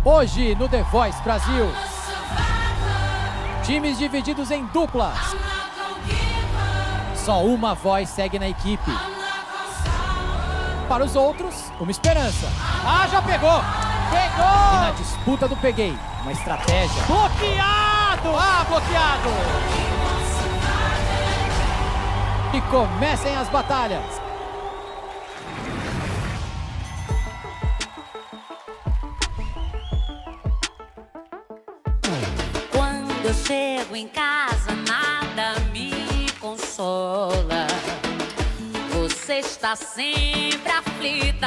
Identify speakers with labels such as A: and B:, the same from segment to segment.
A: Hoje no The Voice Brasil, times divididos em duplas. Só uma voz segue na equipe. Para os outros, uma esperança. Ah, já pegou! Pegou! E na disputa do peguei, uma estratégia. Bloqueado! Ah, bloqueado! E comecem as batalhas.
B: Quando eu chego em casa, nada me consola. Você está sempre aflita.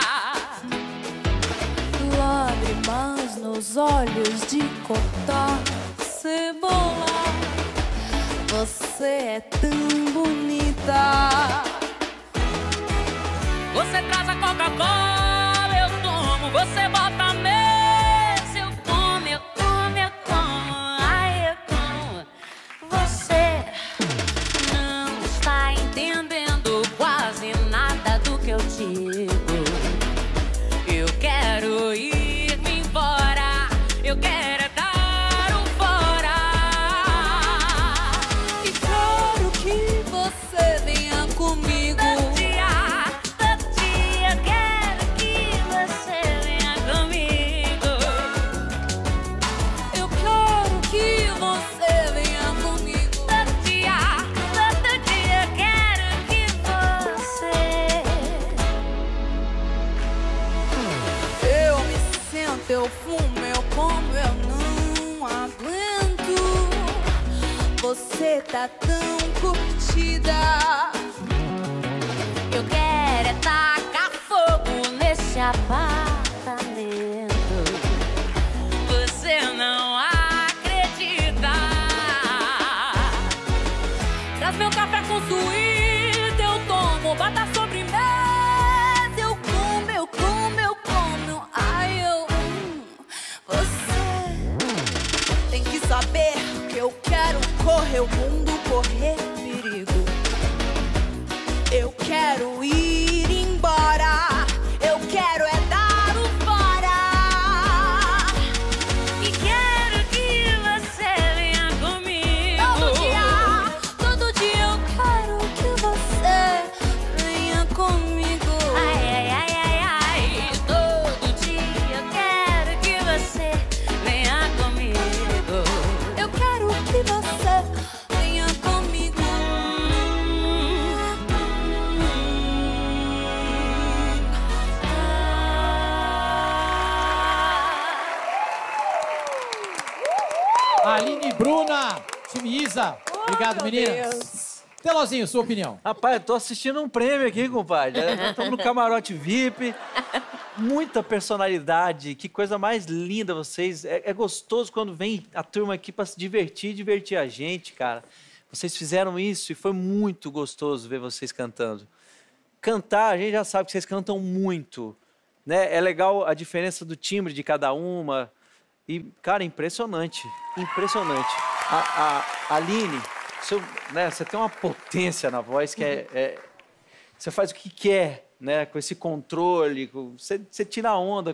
C: Lágrimas nos olhos de cortar cebola. Você é tão bonita.
B: Você traz a Coca-Cola, eu tomo. Você bota a mesa, eu como, eu como, eu como. Ai, eu como. Você não está entendendo quase nada do que eu digo. Eu quero ir-me embora, eu quero dar um fora.
C: E quero que você venha comigo.
B: Todo dia eu quero que você venha comigo.
C: Eu quero que você venha comigo.
B: Todo dia eu quero que você...
C: Eu me sento, eu fumo, eu como, eu não aguento. Você tá tão curtida.
B: Eu quero é tacar fogo nesse apartamento. Você não acredita. Traz meu café com suíte, eu tomo. Bata sobremesa,
C: Eu como, eu como, eu como. Ai, eu Você tem que saber que eu quero correr o mundo, correr perigo. Eu quero ir embora. Eu quero é dar o fora.
B: e quero que você venha comigo.
C: Todo dia eu quero que você venha comigo.
B: Ai, ai, ai, ai, ai. Todo dia eu quero que você venha comigo.
C: Eu quero que você venha comigo.
A: Aline e Bruna, time Isa. Obrigado, meninas. Telozinho, sua opinião.
D: Rapaz, eu tô assistindo um prêmio aqui, compadre. Nós estamos no camarote VIP. Muita personalidade. Que coisa mais linda vocês. É gostoso quando vem a turma aqui para se divertir e divertir a gente, cara. Vocês fizeram isso e foi muito gostoso ver vocês cantando. Cantar, a gente já sabe que vocês cantam muito, né? É legal a diferença do timbre de cada uma. E, cara, impressionante. Impressionante. A Aline, você tem uma potência na voz que você faz o que quer, né? Com esse controle, você tira a onda.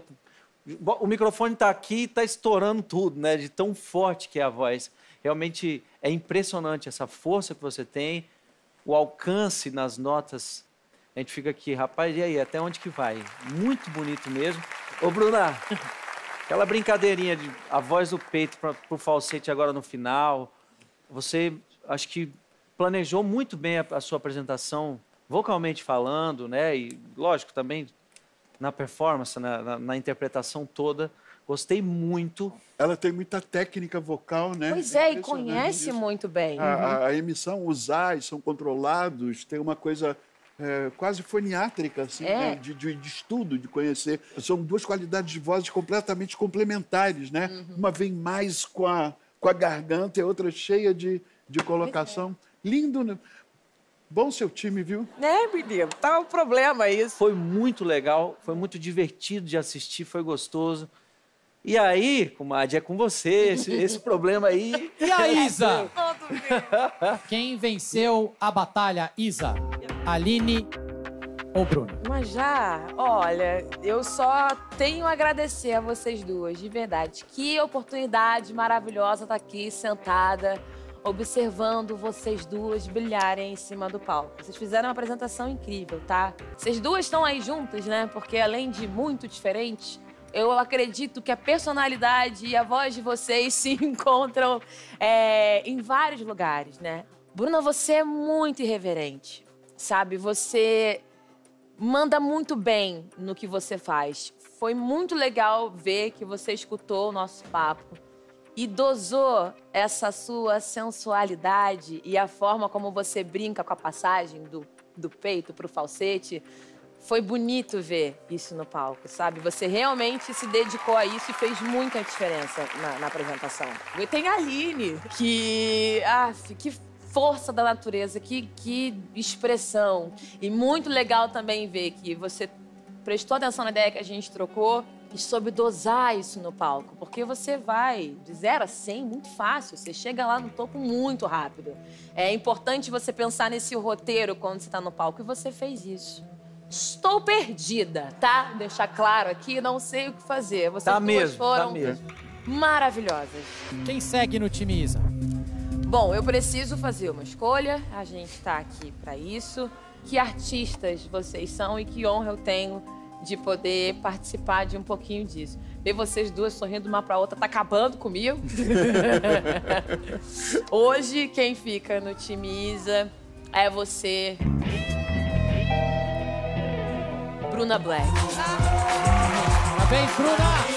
D: O microfone tá aqui e tá estourando tudo, né? De tão forte que é a voz. Realmente é impressionante essa força que você tem, o alcance nas notas. A gente fica aqui, rapaz, e aí, até onde que vai? Muito bonito mesmo. Ô, Bruna, aquela brincadeirinha de a voz do peito pro falsete agora no final, você acho que planejou muito bem a sua apresentação, vocalmente falando, né? E, lógico, também na performance, na interpretação toda. Gostei muito.
E: Ela tem muita técnica vocal, né?
F: Pois é, e
E: impressionante
F: conhece
E: isso.
F: muito bem.
E: A emissão, os A's são controlados, tem uma coisa quase foniátrica, assim, né? de estudo, de conhecer. São duas qualidades de vozes completamente complementares, né? Uma vem mais com a garganta e a outra cheia de colocação. Lindo, né? Bom seu time, viu?
F: É, menino, tá um problema isso.
D: Foi muito legal, foi muito divertido de assistir, foi gostoso. E aí, comadre, é com você, esse problema aí.
A: E a Isa? Quem venceu a batalha, Isa? Aline ou Bruna?
F: Mas já, olha, eu só tenho a agradecer a vocês duas, de verdade. Que oportunidade maravilhosa estar aqui sentada, observando vocês duas brilharem em cima do palco. Vocês fizeram uma apresentação incrível, tá? Vocês duas estão aí juntas, né? Porque além de muito diferentes, eu acredito que a personalidade e a voz de vocês se encontram em vários lugares, né? Bruna, você é muito irreverente, sabe? Você manda muito bem no que você faz. Foi muito legal ver que você escutou o nosso papo e dosou essa sua sensualidade e a forma como você brinca com a passagem do peito pro falsete. Foi bonito ver isso no palco, sabe? Você realmente se dedicou a isso e fez muita diferença na apresentação. E tem a Aline, que força da natureza, que expressão. E muito legal também ver que você prestou atenção na ideia que a gente trocou e soube dosar isso no palco. Porque você vai de 0 a 100 muito fácil, você chega lá no topo muito rápido. É importante você pensar nesse roteiro quando você está no palco e você fez isso. Estou perdida, tá? Deixar claro aqui, não sei o que fazer. Vocês duas foram maravilhosas.
A: Quem segue no time Isa?
F: Bom, eu preciso fazer uma escolha, a gente tá aqui pra isso. Que artistas vocês são e que honra eu tenho de poder participar de um pouquinho disso. Ver vocês duas sorrindo uma pra outra tá acabando comigo. Hoje, quem fica no time Isa é você, Bruna Black.
A: Parabéns, Bruna!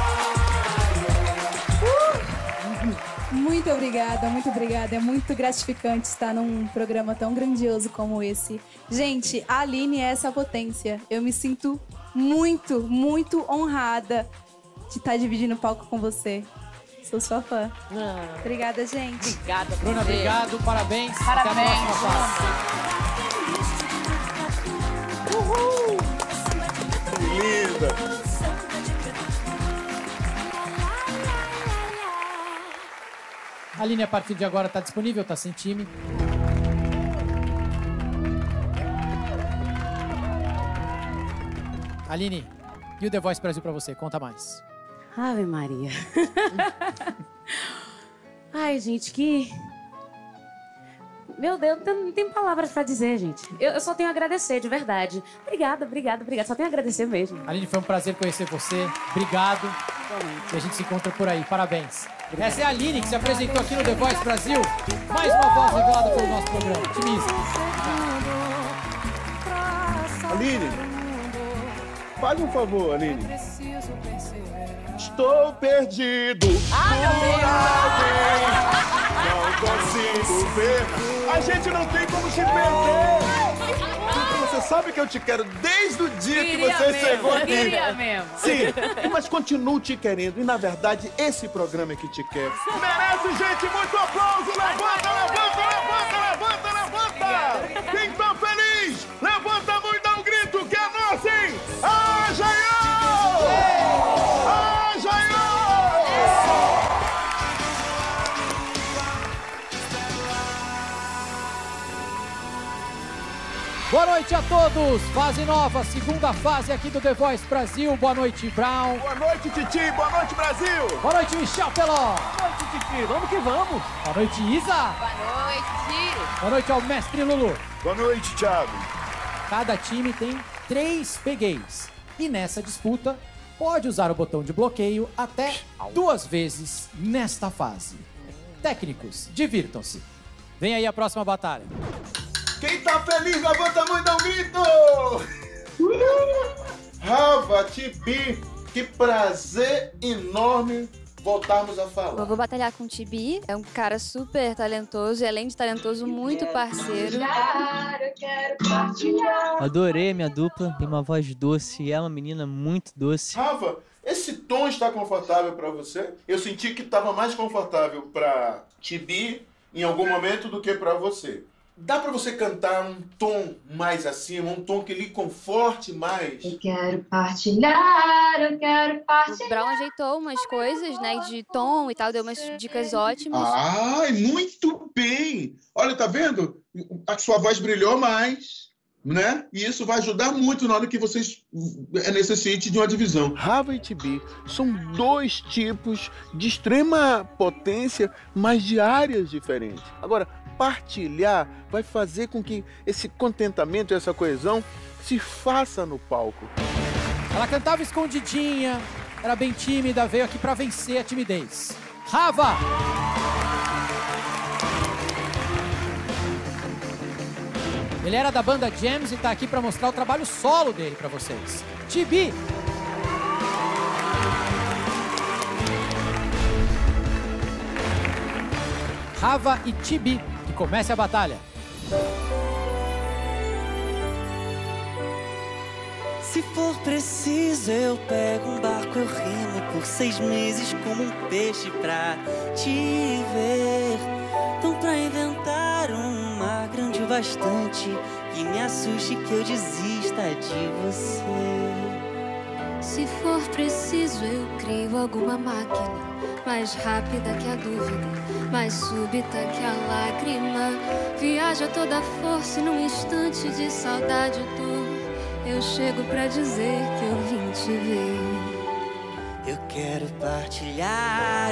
G: Muito obrigada, muito obrigada. É muito gratificante estar num programa tão grandioso como esse. Gente, a Aline é essa potência. Eu me sinto muito, muito honrada de estar dividindo o palco com você. Sou sua fã. Obrigada, gente.
F: Obrigada,
A: Bruna, obrigado, parabéns.
F: Parabéns.
A: Até a próxima fase.
E: Uhul! Linda!
A: A Aline, a partir de agora, tá disponível, tá sem time. Aline, e o The Voice Brasil pra você? Conta mais.
H: Ave Maria. Ai, gente, que... Meu Deus, não tem palavras pra dizer, gente. Eu só tenho a agradecer, de verdade. Obrigada, obrigada, obrigada. Só tenho a agradecer mesmo.
A: Aline, foi um prazer conhecer você. Obrigado. E a gente se encontra por aí. Parabéns. Obrigado. Essa é a Aline, que se apresentou aqui no The Voice Brasil. Mais uma voz revelada pelo nosso programa. Otimista.
E: Aline, faz um favor, Aline. Estou perdido.
F: Ai, meu Deus!
E: Não consigo ver. A gente não tem como se perder. Você sabe que eu te quero desde o dia que você chegou aqui.
F: Queria mesmo.
E: Sim, mas continuo te querendo. E, na verdade, esse programa é que te quer. Merece, gente, muito aplauso. Levanta, levanta, levanta, levanta, levanta. Quem tá feliz, levanta a mão e dá um grito que é nosso, hein? Ajaiô! Ajaiô!
A: Boa noite a todos! Fase nova, segunda fase aqui do The Voice Brasil. Boa noite, Brown.
E: Boa noite, Titi. Boa noite, Brasil.
A: Boa noite, Michel Teló.
D: Boa noite, Titi. Vamos que vamos.
A: Boa noite, Isa.
F: Boa noite.
A: Boa noite ao mestre Lulu.
E: Boa noite, Thiago.
A: Cada time tem 3 pegueis. E nessa disputa, pode usar o botão de bloqueio até 2 vezes nesta fase. Técnicos, divirtam-se. Vem aí a próxima batalha.
E: Quem tá feliz, levanta a mão e dá um grito! Rafa, Tibi, que prazer enorme voltarmos a falar.
I: Eu vou batalhar com o Tibi, é um cara super talentoso e além de talentoso, muito parceiro.
J: Adorei a minha dupla, tem uma voz doce, é uma menina muito doce.
E: Rafa, esse tom está confortável pra você? Eu senti que estava mais confortável pra Tibi em algum momento do que pra você. Dá pra você cantar um tom mais acima, um tom que lhe conforte mais?
I: Eu quero partilhar, eu quero partilhar. O Brown ajeitou umas coisas, né, de tom e tal, deu umas dicas ótimas.
E: Ai, muito bem! Olha, tá vendo? A sua voz brilhou mais.
K: né? E isso vai ajudar muito na hora que vocês necessitem de uma divisão.
L: Rava e Tibi são dois tipos de extrema potência, mas de áreas diferentes. Agora, partilhar vai fazer com que esse contentamento, essa coesão se faça no palco.
A: Ela cantava escondidinha, era bem tímida, veio aqui para vencer a timidez. Rava! Ele era da banda Gems e tá aqui para mostrar o trabalho solo dele para vocês. Tibi! Rava e Tibi, que comece a batalha.
M: Se for preciso, eu pego um barco, eu remo por 6 meses como um peixe pra te ver. Então pra inventar um mar grande o bastante que me assuste, que eu desista de você.
I: Se for preciso, eu crio alguma máquina mais rápida que a dúvida, mais súbita que a lágrima. Viaja toda a força e num instante de saudade e dor eu chego pra dizer que eu vim te ver.
M: Eu quero partilhar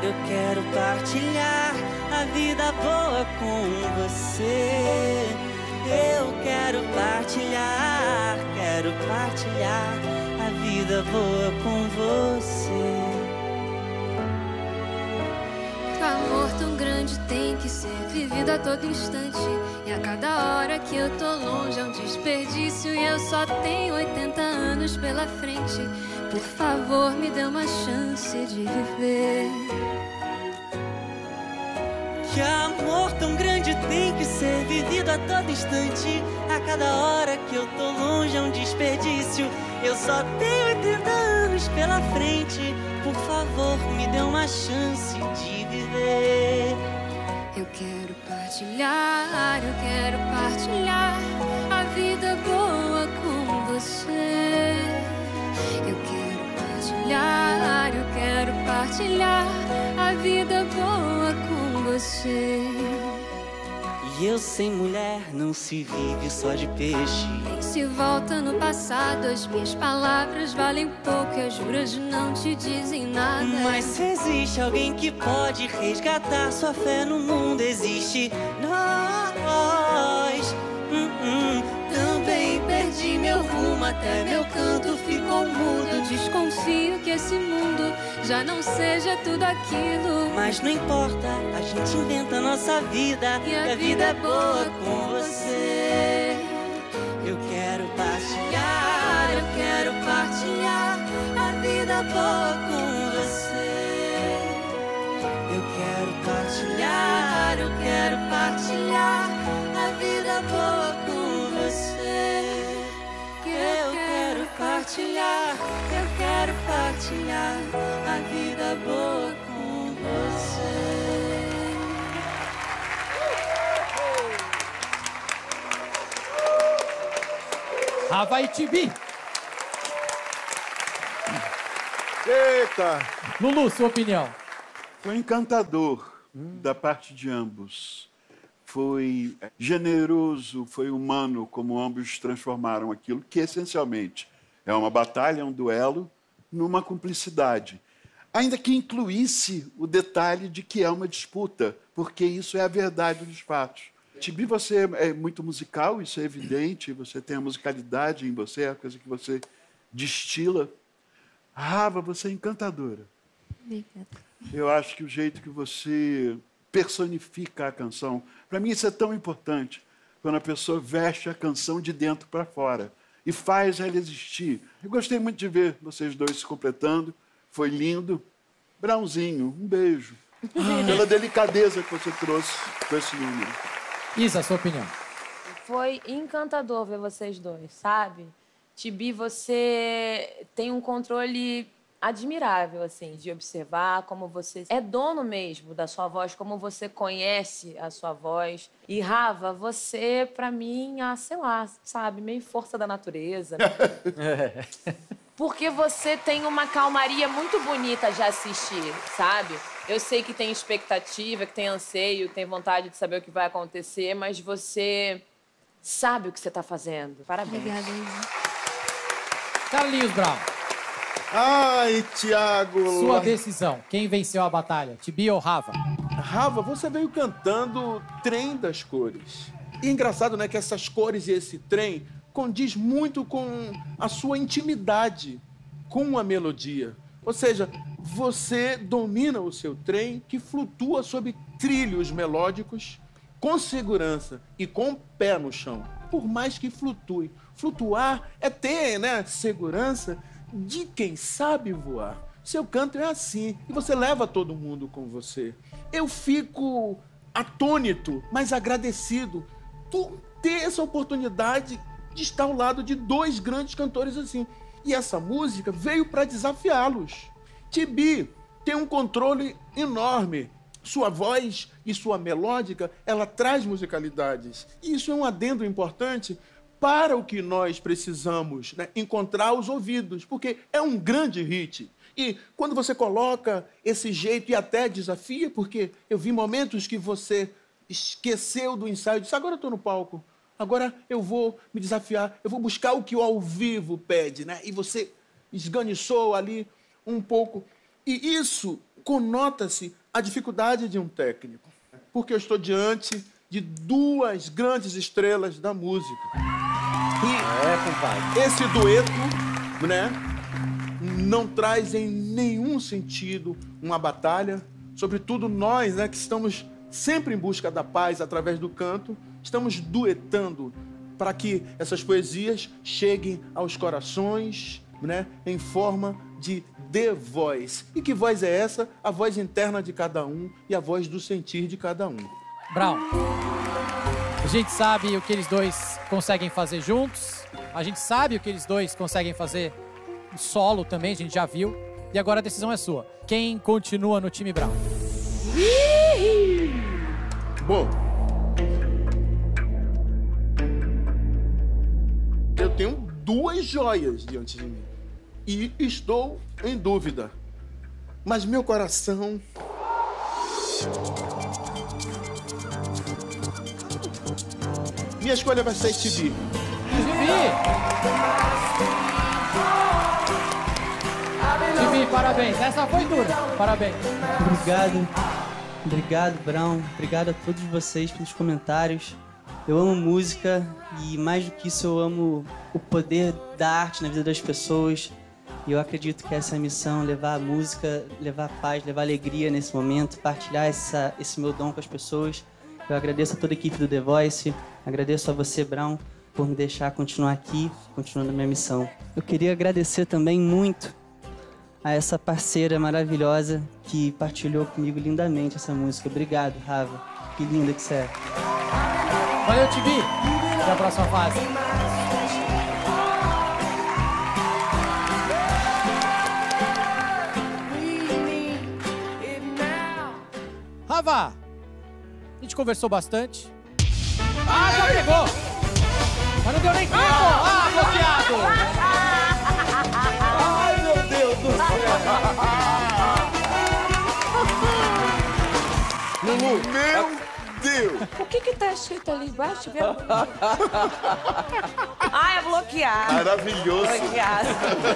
M: a vida boa com você. Eu quero partilhar a vida boa com você.
I: O amor tão grande tem que ser vivido a todo instante. E a cada hora que eu tô longe é um desperdício. E eu só tenho 80 anos pela frente. Por favor, me dê uma chance de viver.
M: Que amor tão grande tem que ser vivido a todo instante. A cada hora que eu tô longe é um desperdício. Eu só tenho 80 anos pela frente. Por favor, me dê uma chance de viver.
I: Eu quero partilhar a vida boa com você. Eu quero partilhar a vida boa com você.
M: E eu sem mulher não se vive só de peixe.
I: Nem se volta no passado, as minhas palavras valem pouco e as juras não te dizem nada.
M: Mas se existe alguém que pode resgatar sua fé no mundo, existe nós.
I: Também perdi meu rumo, até meu canto ficou mudo. Desconfio que esse mundo já não seja tudo aquilo.
M: Mas não importa, a gente inventa a nossa vida.
I: E a vida é boa com você.
M: Eu quero partilhar
I: a vida boa com você.
M: Eu quero partilhar
I: a vida boa com você. Eu quero partilhar a vida boa com você.
A: Rava e Tibi.
E: Eita!
A: Lulu, sua opinião?
E: Foi encantador da parte de ambos. Foi generoso, foi humano como ambos transformaram aquilo que essencialmente é uma batalha, um duelo, numa cumplicidade. Ainda que incluísse o detalhe de que é uma disputa, porque isso é a verdade dos fatos. Tibi, você é muito musical, isso é evidente, você tem a musicalidade em você, é a coisa que você destila. Rava, você é encantadora.
I: Obrigada.
E: Eu acho que o jeito que você personifica a canção, para mim isso é tão importante, quando a pessoa veste a canção de dentro para fora e faz ela existir. Eu gostei muito de ver vocês dois se completando, foi lindo. Brownzinho, um beijo. Pela delicadeza que você trouxe com esse número.
A: Isa, sua opinião?
F: Foi encantador ver vocês dois, sabe? Tibi, você tem um controle admirável, assim, de observar como você é dono mesmo da sua voz, como você conhece a sua voz. E, Rava, você, pra mim, sei lá, sabe, meio força da natureza. Porque você tem uma calmaria muito bonita de assistir, sabe? Eu sei que tem expectativa, que tem anseio, que tem vontade de saber o que vai acontecer, mas você sabe o que você tá fazendo. Parabéns.
I: Obrigada, Isa.
A: Carlinhos Brown,
L: Ai, Thiago.
A: sua decisão. Quem venceu a batalha, Tibi ou Rava?
L: Rava, você veio cantando Trem das Cores. E é engraçado, né, que essas cores e esse trem condiz muito com a sua intimidade com a melodia. Ou seja, você domina o seu trem que flutua sobre trilhos melódicos com segurança e com o pé no chão, por mais que flutue. Flutuar é ter, né, segurança de quem sabe voar. Seu canto é assim e você leva todo mundo com você. Eu fico atônito, mas agradecido por ter essa oportunidade de estar ao lado de dois grandes cantores assim. E essa música veio para desafiá-los. Tibi tem um controle enorme. Sua voz e sua melódica, ela traz musicalidades. E isso é um adendo importante para o que nós precisamos, né? Encontrar os ouvidos, porque é um grande hit. E quando você coloca esse jeito e até desafia, porque eu vi momentos que você esqueceu do ensaio, disse, agora eu estou no palco, agora eu vou me desafiar, eu vou buscar o que o ao vivo pede, né? E você esganiçou ali um pouco. E isso conota-se a dificuldade de um técnico, porque eu estou diante de duas grandes estrelas da música. E compadre, esse dueto, né, não traz em nenhum sentido uma batalha, sobretudo nós, né, que estamos sempre em busca da paz através do canto, estamos duetando para que essas poesias cheguem aos corações, né, em forma de The Voice. E que voz é essa? A voz interna de cada um e a voz do sentir de cada um.
A: Brown, a gente sabe o que eles dois conseguem fazer juntos, a gente sabe o que eles dois conseguem fazer solo também, a gente já viu. E agora a decisão é sua. Quem continua no time Brown?
L: Bom, eu tenho duas joias diante de mim e estou em dúvida, mas meu coração minha escolha vai ser Tibi.
A: Tibi, parabéns. Essa foi dura. Parabéns.
J: Obrigado. Obrigado, Brown. Obrigado a todos vocês pelos comentários. Eu amo música e, mais do que isso, eu amo o poder da arte na vida das pessoas. E eu acredito que essa é a missão, levar a música, levar paz, levar alegria nesse momento, partilhar esse meu dom com as pessoas. Eu agradeço a toda a equipe do The Voice, agradeço a você, Brown, por me deixar continuar aqui, continuando a minha missão. Eu queria agradecer também muito a essa parceira maravilhosa que partilhou comigo lindamente essa música. Obrigado, Rava. Que linda que você é.
A: Valeu, Tibi. Até a próxima fase. Rava, a gente conversou bastante. Ah, já pegou! Mas não deu nem tempo! Ah, bloqueado!
L: Ai, meu Deus do céu!
E: Lulu, meu Deus!
F: O que tá escrito ali embaixo? Ah, é bloqueado.
E: Maravilhoso.
F: Bloqueado.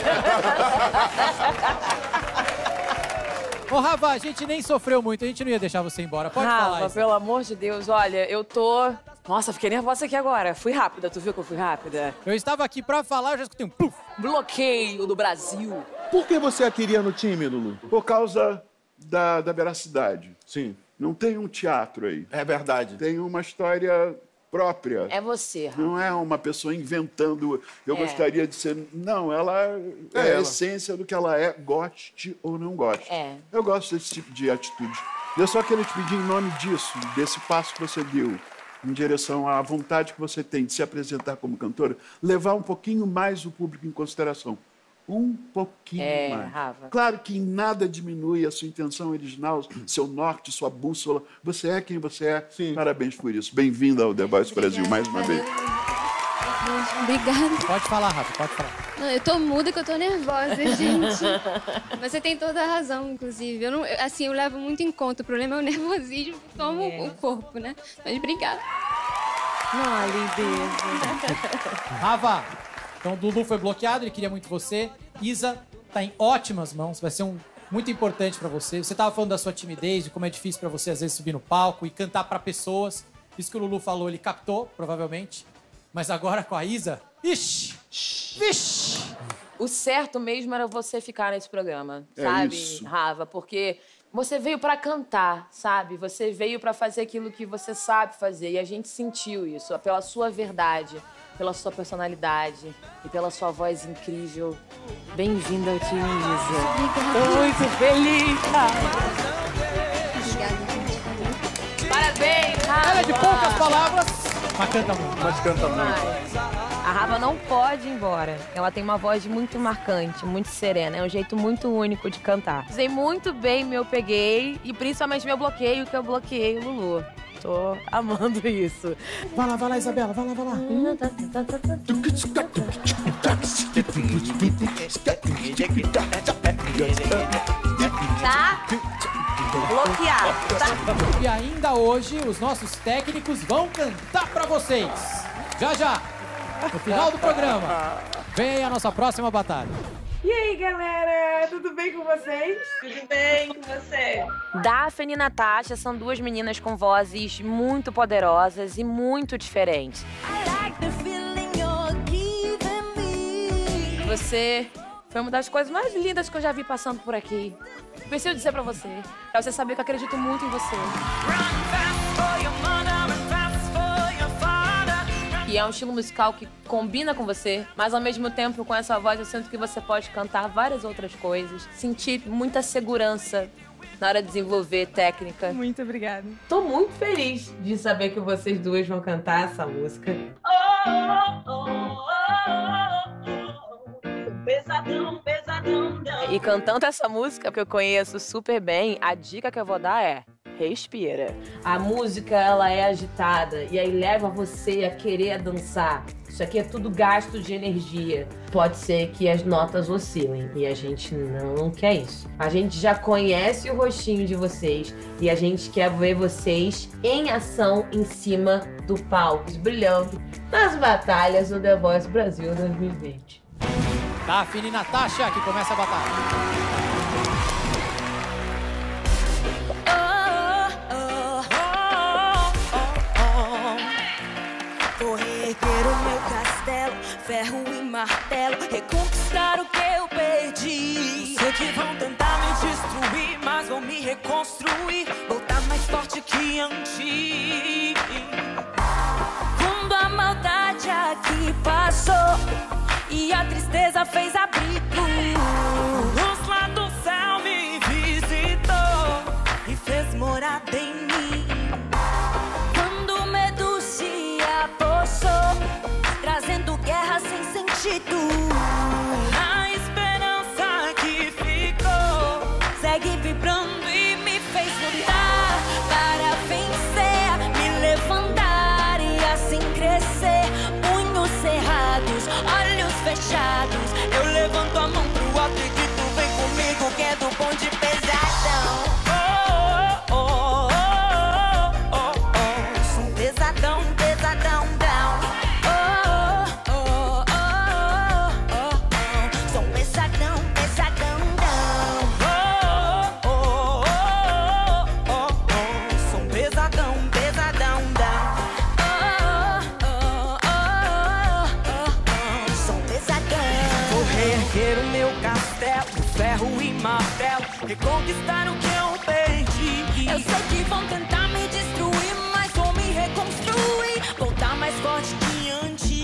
A: Ô, Rava, a gente nem sofreu muito, a gente não ia deixar você embora. Pode falar isso.
F: Pelo amor de Deus, olha, eu tô... Nossa, fiquei nervosa aqui agora. Fui rápida, tu viu que eu fui rápida?
A: Eu estava aqui pra falar, eu já escutei um pluf.
F: Bloqueio do Brasil.
L: Por que você a queria no time, Lulu?
E: Por causa da veracidade.
L: Sim.
E: Não tem um teatro aí.
L: É verdade.
E: Tem uma história própria.
F: É você, Rafa.
E: Não é uma pessoa inventando, eu gostaria de ser... Não, ela é a
L: ela.
E: essência do que ela é, goste ou não goste.
F: É.
E: Eu gosto desse tipo de atitude. Eu só queria te pedir em nome disso, desse passo que você deu, em direção à vontade que você tem de se apresentar como cantora, levar um pouquinho mais o público em consideração. Um pouquinho mais.
F: Rafa.
E: Claro que em nada diminui a sua intenção original, seu norte, sua bússola. Você é quem você é.
L: Sim.
E: Parabéns por isso. Bem-vinda ao The Voice Brasil mais uma vez.
I: Obrigada.
A: Pode falar, Rafa, pode falar.
I: Não, eu tô muda que eu tô nervosa, gente. Você tem toda a razão, inclusive. Eu levo muito em conta. O problema é o nervosismo que toma o corpo, né? Mas obrigada.
F: lindeza.
A: Rafa, então o Lulu foi bloqueado, ele queria muito você. Isa tá em ótimas mãos, vai ser muito importante pra você. Você tava falando da sua timidez, de como é difícil pra você às vezes subir no palco e cantar pra pessoas. Isso que o Lulu falou, ele captou, provavelmente. Mas agora com a Isa, ixi, vixe.
F: O certo mesmo era você ficar nesse programa,
E: É
F: sabe,
E: isso.
F: Rafa? Porque você veio pra cantar, sabe? Você veio pra fazer aquilo que você sabe fazer. E a gente sentiu isso, pela sua verdade, pela sua personalidade e pela sua voz incrível. Bem-vinda ao time Isa. Tô muito feliz, Parabéns, Rafa.
A: Ela é de poucas palavras, mas canta muito.
E: Mas canta muito.
F: A Rafa não pode ir embora. Ela tem uma voz muito marcante, muito serena. É um jeito muito único de cantar. Usei muito bem meu peguei e principalmente meu bloqueio, que eu bloqueei o Lulu. Tô amando isso.
A: Vai lá, Isabela, vai lá.
F: Tá bloqueado, tá?
A: E ainda hoje, os nossos técnicos vão cantar pra vocês. Já, no final do programa, vem a nossa próxima batalha.
N: E aí, galera? Tudo bem com vocês? Tudo bem com você?
F: Daphne e Natasha são duas meninas com vozes muito poderosas e muito diferentes. Você foi uma das coisas mais lindas que eu já vi passando por aqui. Preciso dizer pra você saber que eu acredito muito em você. E é um estilo musical que combina com você, mas ao mesmo tempo, com essa voz, eu sinto que você pode cantar várias outras coisas. Sentir muita segurança na hora de desenvolver técnica.
N: Muito obrigada.
F: Tô muito feliz de saber que vocês duas vão cantar essa música.
N: Pesadão.
F: E cantando essa música, que eu conheço super bem, a dica que eu vou dar é: respira. A música, ela é agitada e aí leva você a querer dançar. Isso aqui é tudo gasto de energia. Pode ser que as notas oscilem e a gente não quer isso. A gente já conhece o rostinho de vocês e a gente quer ver vocês em ação em cima do palco, brilhando nas batalhas do The Voice Brasil 2020.
A: Daphne e Natasha, que começa a batalha.
C: Vou reerguer o meu castelo, ferro e martelo, reconquistar o que eu perdi. Sei que vão tentar me destruir, mas vão me reconstruir, voltar mais forte que antes. Quando a maldade aqui passou e a tristeza fez abrigo, luz lá do céu me visitou e fez morada em mim. Quando o medo se apossou, trazendo guerra sem sentido, a esperança que ficou segue vibrando e me fez lutar para vencer, me levantar e assim crescer. Punhos cerrados, olhos fechados, eu levanto a mão pro alto e grito: vem comigo que é do bonde pesadão. Som pesadão, down. Som pesadão, down. Som pesadão, down. Som pesadão. Vou reerguer o meu castelo, ferro e martelo, reconquistar o que eu perdi. Eu sei que vão tentar me destruir, mas vou me reconstruir, voltar mais forte que antes.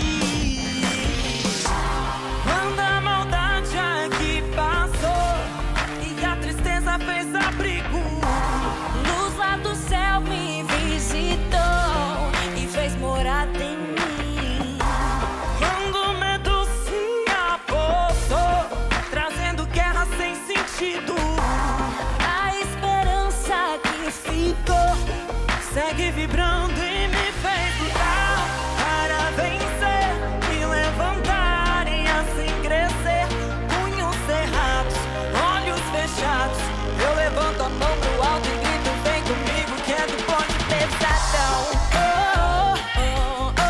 C: Quando a maldade aqui passou e a tristeza fez abrigo, luz lá do céu me visitou e fez morada em mim. Quando o medo se apossou, trazendo guerra sem sentido, a esperança que ficou segue vibrando e me fez lutar para vencer, me levantar e assim crescer. Punhos cerrados, olhos fechados, eu levanto a mão pro alto e grito: vem comigo que é do bonde pesadão.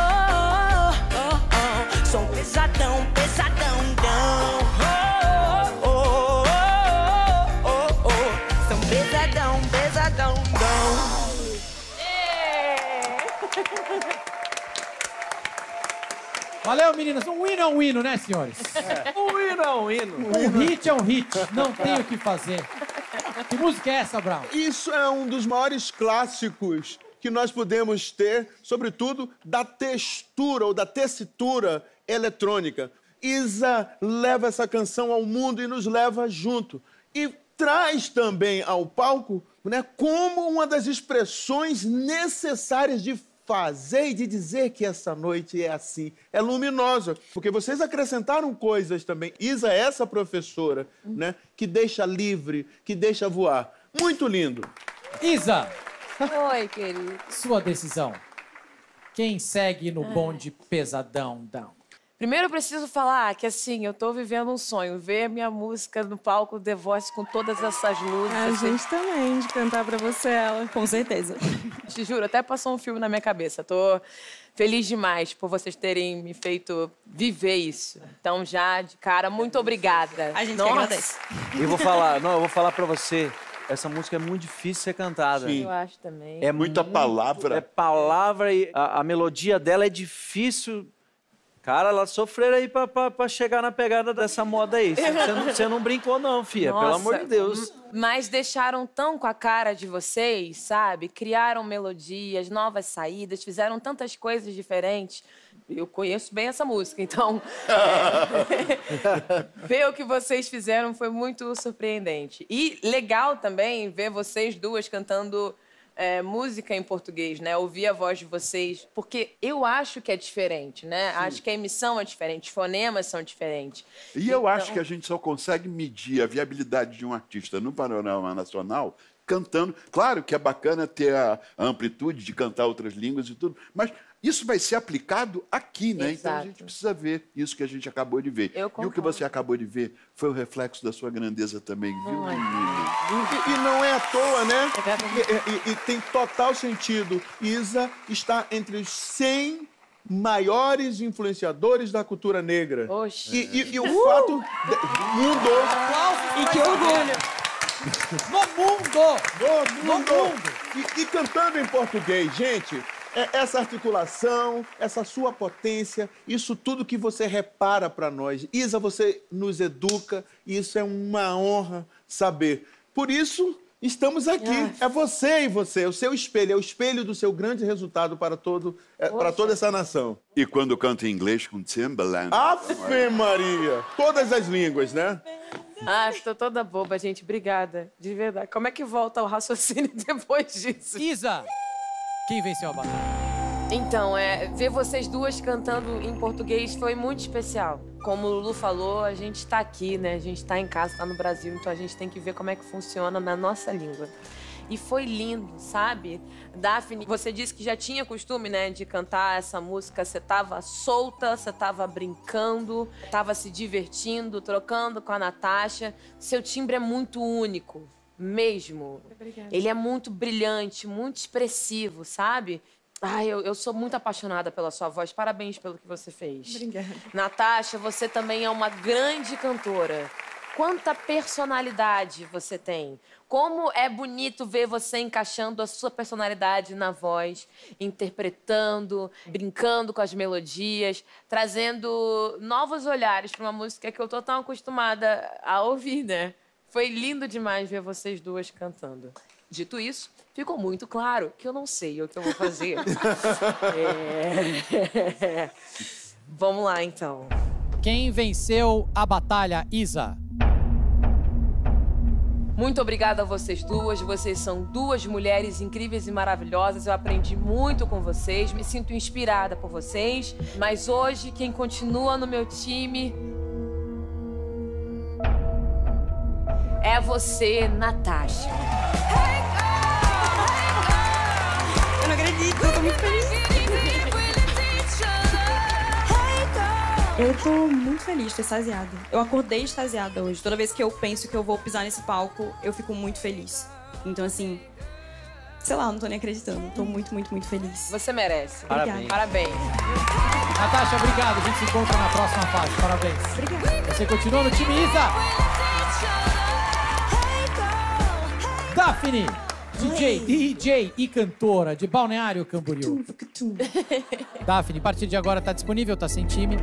A: Valeu, meninas. Um hino é um hino, né, senhores?
D: Um hino é um hino.
A: Um hit é um hit. Não tem o que fazer. Que música é essa, Brown?
L: Isso é um dos maiores clássicos que nós podemos ter, sobretudo da textura ou da tessitura eletrônica. Isa leva essa canção ao mundo e nos leva junto. E traz também ao palco, né, como uma das expressões necessárias de fazer e de dizer que essa noite é assim, é luminosa. Porque vocês acrescentaram coisas também. Isa é essa professora, né, que deixa livre, que deixa voar. Muito lindo.
A: Isa,
F: Oi, querido.
A: sua decisão. Quem segue no bonde pesadão?
F: Primeiro eu preciso falar que, assim, eu tô vivendo um sonho. Ver minha música no palco The Voice com todas essas luzes.
N: A
F: assim.
N: gente também, de cantar pra você ela. Com certeza.
F: Te juro, até passou um filme na minha cabeça. Tô feliz demais por vocês terem me feito viver isso. Então, já, de cara, muito obrigada.
N: A gente que agradece.
D: E eu vou falar pra você. Essa música é muito difícil de ser cantada.
F: Eu acho também.
E: É muita palavra.
D: É palavra e a melodia dela é difícil. Cara, ela sofreram aí pra chegar na pegada dessa moda aí. Você não brincou não, filha.
F: Nossa,
D: pelo amor de Deus.
F: Mas deixaram tão com a cara de vocês, sabe? Criaram melodias, novas saídas, fizeram tantas coisas diferentes. Eu conheço bem essa música, então... ver o que vocês fizeram foi muito surpreendente. E legal também ver vocês duas cantando... música em português, né? Ouvir a voz de vocês, porque eu acho que é diferente, né? Sim. Acho que a emissão é diferente, os fonemas são diferentes.
E: E eu acho que a gente só consegue medir a viabilidade de um artista no panorama nacional cantando. Claro que é bacana ter a amplitude de cantar outras línguas e tudo, mas isso vai ser aplicado aqui, né?
F: Exato.
E: Então a gente precisa ver isso que a gente acabou de ver. E o que você acabou de ver foi o reflexo da sua grandeza também, viu, menina?
L: E não é à toa, né? E tem total sentido. Isa está entre os 100 maiores influenciadores da cultura negra.
F: Oxe.
L: E o fato... Mundo!
N: E que orgulho!
L: No mundo! E cantando em português, gente... Essa articulação, essa sua potência, isso tudo que você repara para nós. Isa, você nos educa e isso é uma honra saber. Por isso, estamos aqui. É você e você, o seu espelho, é o espelho do seu grande resultado para toda essa nação.
E: E quando canta em inglês com Timbaland.
L: Ave Maria! Todas as línguas, né?
F: Ah, estou toda boba, gente. Obrigada. De verdade. Como é que volta o raciocínio depois disso?
A: Isa! Quem venceu a batalha?
F: Então, ver vocês duas cantando em português foi muito especial. Como o Lulu falou, a gente tá aqui, né? A gente tá em casa, tá no Brasil, então a gente tem que ver como é que funciona na nossa língua. E foi lindo, sabe? Daphne, você disse que já tinha costume, né, de cantar essa música. Você tava solta, você tava brincando, tava se divertindo, trocando com a Natasha. Seu timbre é muito único. Mesmo.
N: Obrigada.
F: Ele é muito brilhante, muito expressivo, sabe? Ai, eu sou muito apaixonada pela sua voz. Parabéns pelo que você fez.
N: Obrigada.
F: Natasha, você também é uma grande cantora. Quanta personalidade você tem. Como é bonito ver você encaixando a sua personalidade na voz, interpretando, brincando com as melodias, trazendo novos olhares para uma música que eu tô tão acostumada a ouvir, né? Foi lindo demais ver vocês duas cantando. Dito isso, ficou muito claro que eu não sei o que eu vou fazer. Vamos lá, então.
A: Quem venceu a batalha, Isa?
F: Muito obrigada a vocês duas. Vocês são duas mulheres incríveis e maravilhosas. Eu aprendi muito com vocês, me sinto inspirada por vocês. Mas hoje, quem continua no meu time... é você, Natasha.
N: Eu não acredito, eu tô muito feliz. Eu tô muito feliz, tô extasiada. Eu acordei extasiada hoje. Toda vez que eu penso que eu vou pisar nesse palco, eu fico muito feliz. Então, assim, sei lá, não tô nem acreditando. Tô muito, muito, muito feliz.
F: Você merece.
N: Obrigada.
F: Parabéns.
A: Natasha, obrigado. A gente se encontra na próxima fase. Parabéns.
N: Obrigada.
A: Você continua no time Isa. Daphne, DJ e cantora de Balneário Camboriú. Daphne, a partir de agora tá disponível, tá sem time.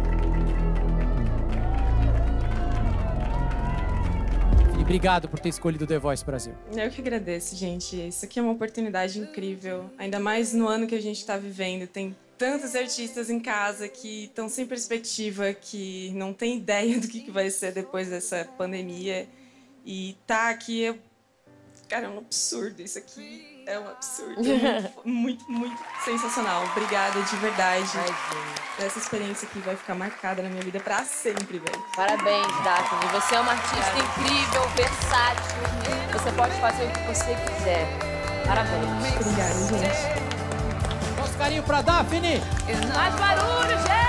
A: E obrigado por ter escolhido The Voice Brasil.
O: Eu que agradeço, gente. Isso aqui é uma oportunidade incrível. Ainda mais no ano que a gente está vivendo. Tem tantos artistas em casa que estão sem perspectiva, que não tem ideia do que vai ser depois dessa pandemia. E tá aqui, cara, é um absurdo. Isso aqui é um absurdo. Muito, muito sensacional. Obrigada, de verdade. Essa experiência aqui vai ficar marcada na minha vida pra sempre, velho.
F: Parabéns, Daphne. Você é uma artista incrível, versátil. Você pode fazer o que você quiser. Parabéns.
O: Obrigada, gente.
A: Nosso carinho pra Daphne.
F: Mais barulho, gente!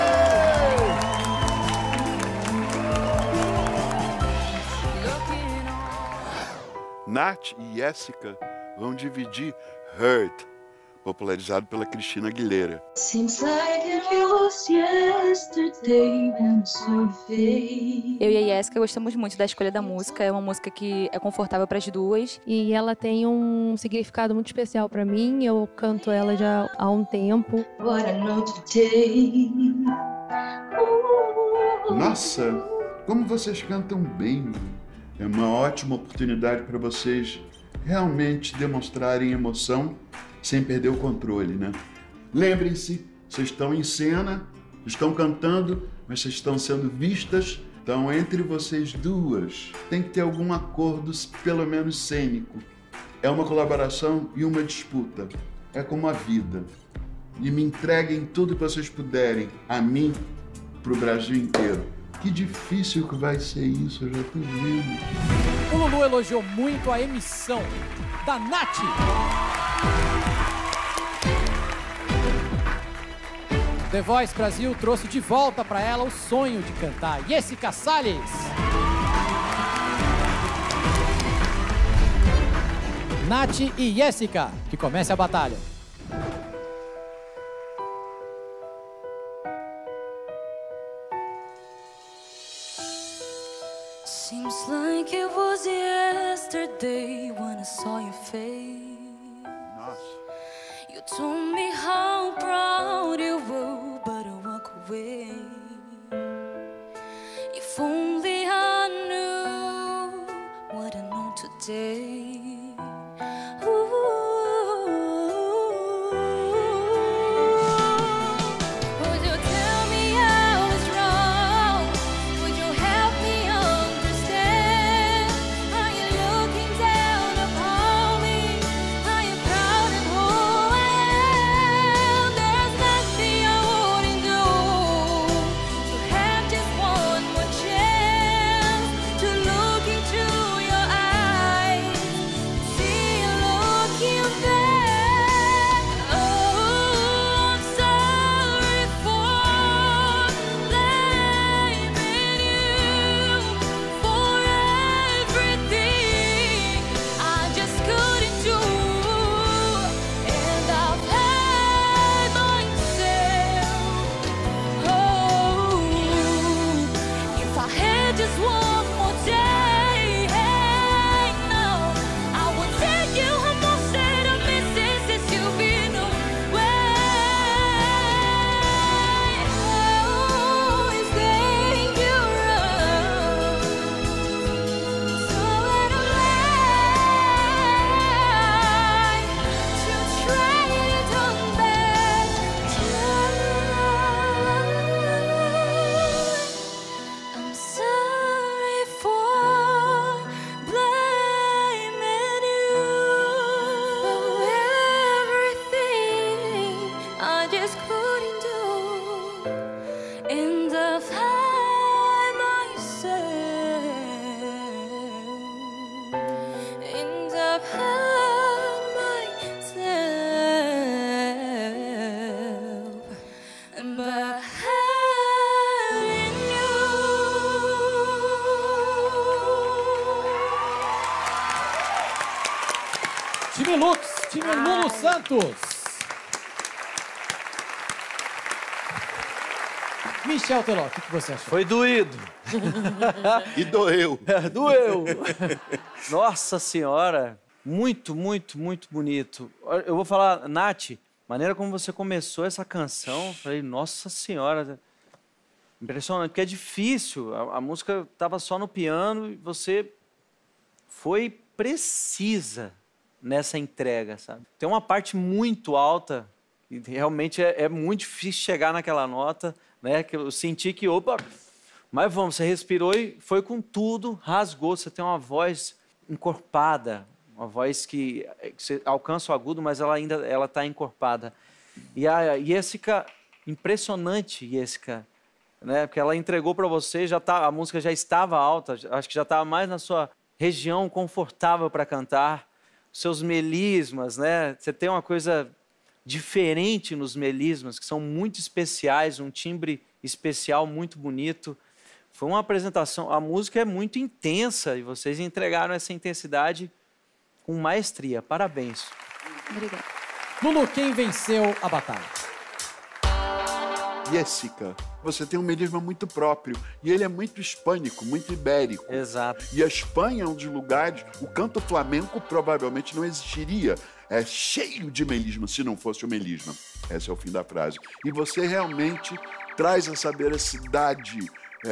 E: Nath e Jéssica vão dividir Hurt, popularizado pela Cristina Aguilera.
P: Eu e a Jéssica gostamos muito da escolha da música. É uma música que é confortável para as duas.
Q: E ela tem um significado muito especial para mim. Eu canto ela já há um tempo.
E: Nossa, como vocês cantam bem! É uma ótima oportunidade para vocês realmente demonstrarem emoção sem perder o controle, né? Lembrem-se, vocês estão em cena, estão cantando, mas vocês estão sendo vistas. Então, entre vocês duas, tem que ter algum acordo, pelo menos cênico. É uma colaboração e uma disputa. É como a vida. E me entreguem tudo que vocês puderem, a mim, pro Brasil inteiro. Que difícil que vai ser isso, eu já tô vendo.
A: O Lulu elogiou muito a emissão da Nath. The Voice Brasil trouxe de volta para ela o sonho de cantar. Jéssica Salles. Nath e Jéssica, que comece a batalha.
I: Seems like it was yesterday when I saw your face. You told me how proud you were, but I walk away. If only I knew what I know today. Would you tell me I was wrong? Would you help me understand? Are you looking down upon me? Are you proud of who I am? There's nothing I wouldn't do to have just one more chance to look into your eyes, see you looking back. Oh, I'm sorry for blaming you for everything I just couldn't do, and I've had myself. Oh, if I had just one more day, no, I would take you home instead of missing since you've been away. Oh, it's dangerous, so let a lie to try to turn back time. I'm sorry for blaming you for everything I just couldn't do, and I've had myself, and I've had myself, but having you.
A: Time Lux, time Lulu Santos. Michel Teló, o que você achou?
D: Foi doído.
E: E doeu.
D: Doeu. Nossa Senhora. Muito, muito, muito bonito. Eu vou falar, Nath, maneira como você começou essa canção, eu falei, nossa senhora, impressionante, porque é difícil. A música estava só no piano e você foi precisa nessa entrega, sabe? Tem uma parte muito alta e realmente é muito difícil chegar naquela nota, né? Que eu senti que, opa, mas vamos, você respirou e foi com tudo, rasgou, você tem uma voz encorpada, uma voz que você alcança o agudo, mas ela ainda está encorpada. E a Jessica, impressionante, Jessica, né? Porque ela entregou para você, a música já estava alta, acho que já estava mais na sua região confortável para cantar. Seus melismas, né? Você tem uma coisa diferente nos melismas, que são muito especiais, um timbre especial muito bonito. Foi uma apresentação, a música é muito intensa e vocês entregaram essa intensidade com maestria. Parabéns.
P: Obrigada.
A: Lulu, quem venceu a batalha?
E: Jessica, você tem um melisma muito próprio e ele é muito hispânico, muito ibérico.
D: Exato.
E: E a Espanha é um dos lugares, o canto flamenco provavelmente não existiria. É cheio de melisma se não fosse o melisma. Esse é o fim da frase. E você realmente traz essa veracidade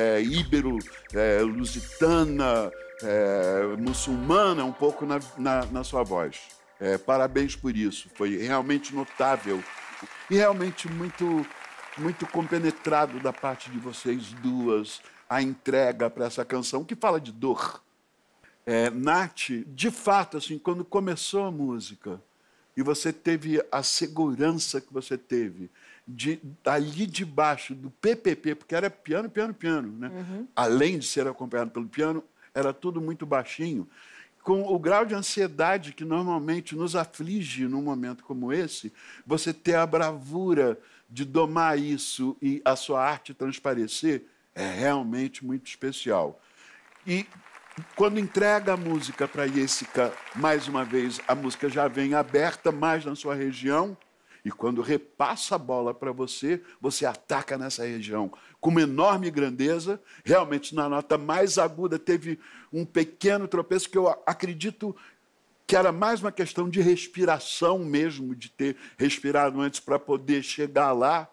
E: ibero-lusitana, muçulmana um pouco na sua voz. Parabéns por isso. Foi realmente notável e realmente muito compenetrado da parte de vocês duas a entrega para essa canção que fala de dor. Nath, de fato, assim, quando começou a música e você teve a segurança que você teve de ali debaixo do PPP, porque era piano, piano, piano, né? Uhum. Além de ser acompanhado pelo piano, era tudo muito baixinho. Com o grau de ansiedade que normalmente nos aflige num momento como esse, você ter a bravura de domar isso e a sua arte transparecer é realmente muito especial. E quando entrega a música para Jessica, mais uma vez, a música já vem aberta mais na sua região, e quando repassa a bola para você, você ataca nessa região com uma enorme grandeza. Realmente, na nota mais aguda, teve um pequeno tropeço que eu acredito que era mais uma questão de respiração mesmo, de ter respirado antes para poder chegar lá.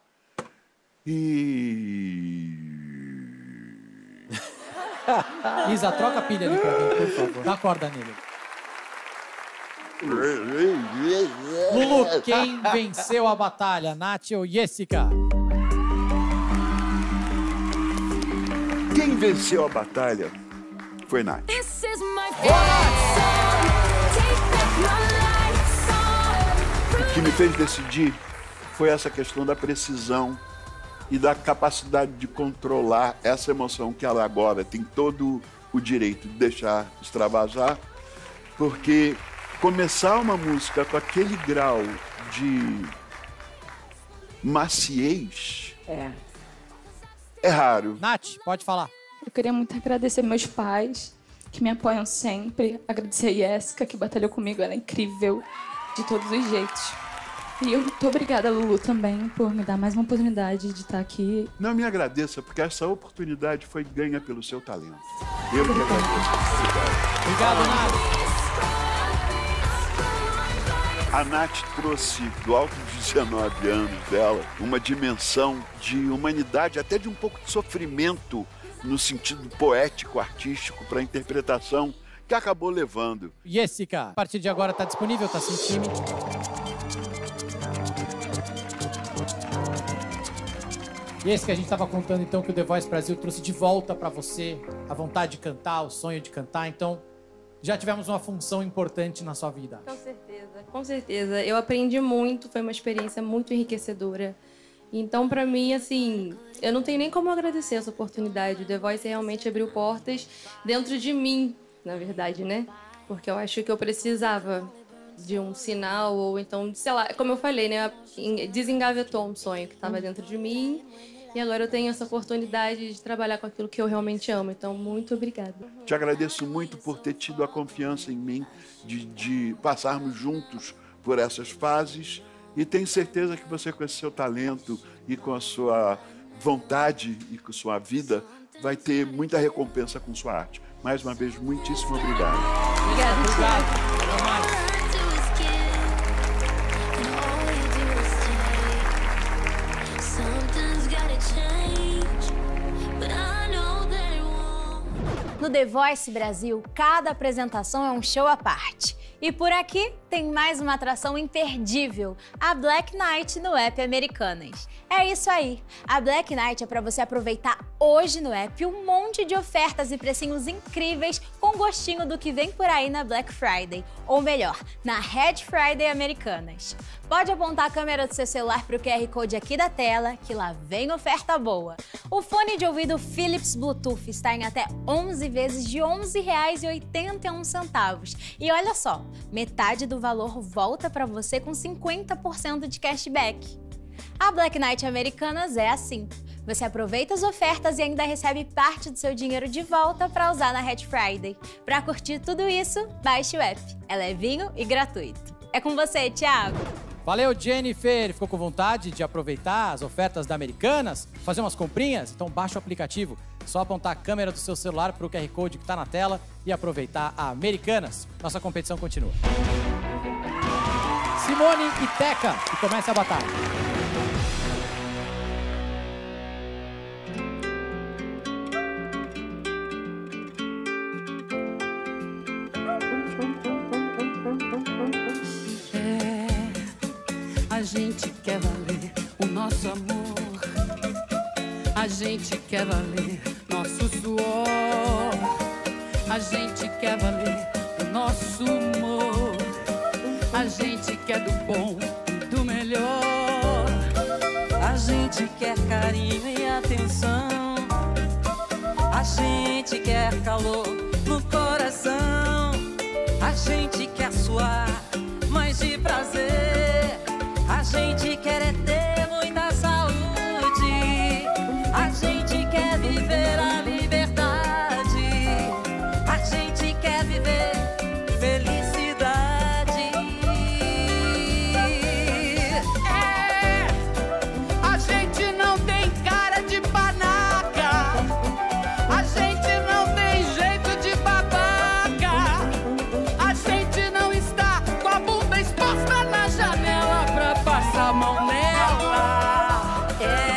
A: Isa, troca a pilha ali pra mim, por favor. Dá corda nele. Lulu, quem venceu a batalha? Nath ou Jessica?
E: Quem venceu a batalha foi Nath. O que me fez decidir foi essa questão da precisão e da capacidade de controlar essa emoção que ela agora tem todo o direito de deixar extravasar, porque começar uma música com aquele grau de maciez é raro.
A: Nath, pode falar.
P: Eu queria muito agradecer meus pais, que me apoiam sempre. Agradecer a Jessica, que batalhou comigo, ela é incrível, de todos os jeitos. E eu muito obrigada, Lulu, também, por me dar mais uma oportunidade de estar aqui.
E: Não me agradeça, porque essa oportunidade foi ganha pelo seu talento. Eu que agradeço.
A: Obrigado, Nath.
E: A Nath trouxe, do alto de 19 anos dela, uma dimensão de humanidade, até de um pouco de sofrimento, no sentido poético, artístico, para a interpretação, que acabou levando.
A: Jessica, a partir de agora está disponível, está sem time. Jessica, a gente estava contando então que o The Voice Brasil trouxe de volta para você a vontade de cantar, o sonho de cantar, então já tivemos uma função importante na sua vida.
Q: Com certeza, com certeza. Eu aprendi muito, foi uma experiência muito enriquecedora. Então, para mim, assim, eu não tenho nem como agradecer essa oportunidade. O The Voice realmente abriu portas dentro de mim, na verdade, né? Porque eu acho que eu precisava de um sinal, ou então, sei lá, como eu falei, né? Desengavetou um sonho que estava dentro de mim. E agora eu tenho essa oportunidade de trabalhar com aquilo que eu realmente amo. Então, muito obrigada.
E: Te agradeço muito por ter tido a confiança em mim de passarmos juntos por essas fases. E tenho certeza que você, com esse seu talento e com a sua vontade e com sua vida, vai ter muita recompensa com sua arte. Mais uma vez, muitíssimo obrigado.
Q: Obrigada.
R: The Voice Brasil, cada apresentação é um show à parte. E por aqui tem mais uma atração imperdível, a Black Night no app Americanas. É isso aí, a Black Night é para você aproveitar hoje no app um monte de ofertas e precinhos incríveis com gostinho do que vem por aí na Black Friday, ou melhor, na Red Friday Americanas. Pode apontar a câmera do seu celular para o QR Code aqui da tela, que lá vem oferta boa. O fone de ouvido Philips Bluetooth está em até 11 vezes de R$ 11,81. E olha só, metade do valor volta para você com 50% de cashback. A Black Night Americanas é assim. Você aproveita as ofertas e ainda recebe parte do seu dinheiro de volta para usar na Red Friday. Para curtir tudo isso, baixe o app. É levinho e gratuito. É com você, Thiago.
A: Valeu, Jennifer. Ficou com vontade de aproveitar as ofertas da Americanas? Fazer umas comprinhas? Então baixa o aplicativo. Só apontar a câmera do seu celular para o QR Code que está na tela e aproveitar a Americanas. Nossa competição continua. Simone e Teca, que começa a batalha.
S: A gente quer valer o nosso amor. A gente quer valer nosso suor. A gente quer valer o nosso humor. A gente quer do bom e do melhor.
M: A gente quer carinho e atenção. A gente quer calor no coração. A gente quer suar, mas de prazer. A gente quer é ter muita saúde. A gente quer viver a liberdade. A gente quer viver felicidade.
S: A gente não tem cara de panaca. A gente não tem jeito de babaca. A gente não está com a bunda exposta na janela pra passar a mão nela.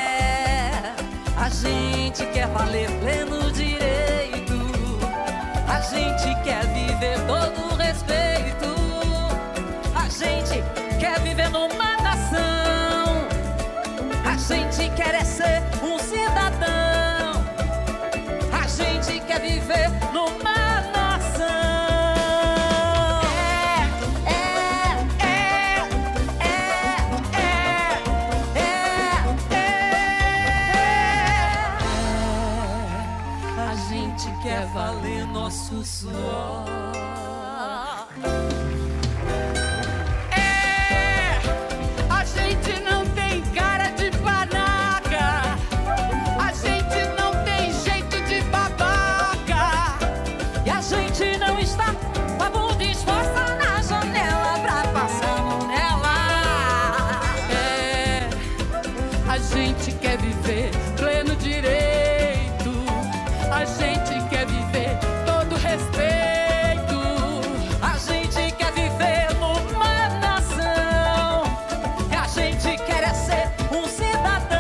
M: A gente quer valer pleno direito. A gente quer viver todo o respeito. A gente quer viver numa nação. A gente quer é ser um cidadão. A gente quer viver numa nação.
S: A gente quer valer nosso suor. A gente não tem cara de panaca. A gente não tem jeito de babaca.
M: E a gente não está com a bunda exposta na janela pra passar a mão nela.
S: A gente quer viver pleno direito. A gente quer viver todo respeito.
M: A gente quer viver numa nação. E a gente quer é ser um cidadão.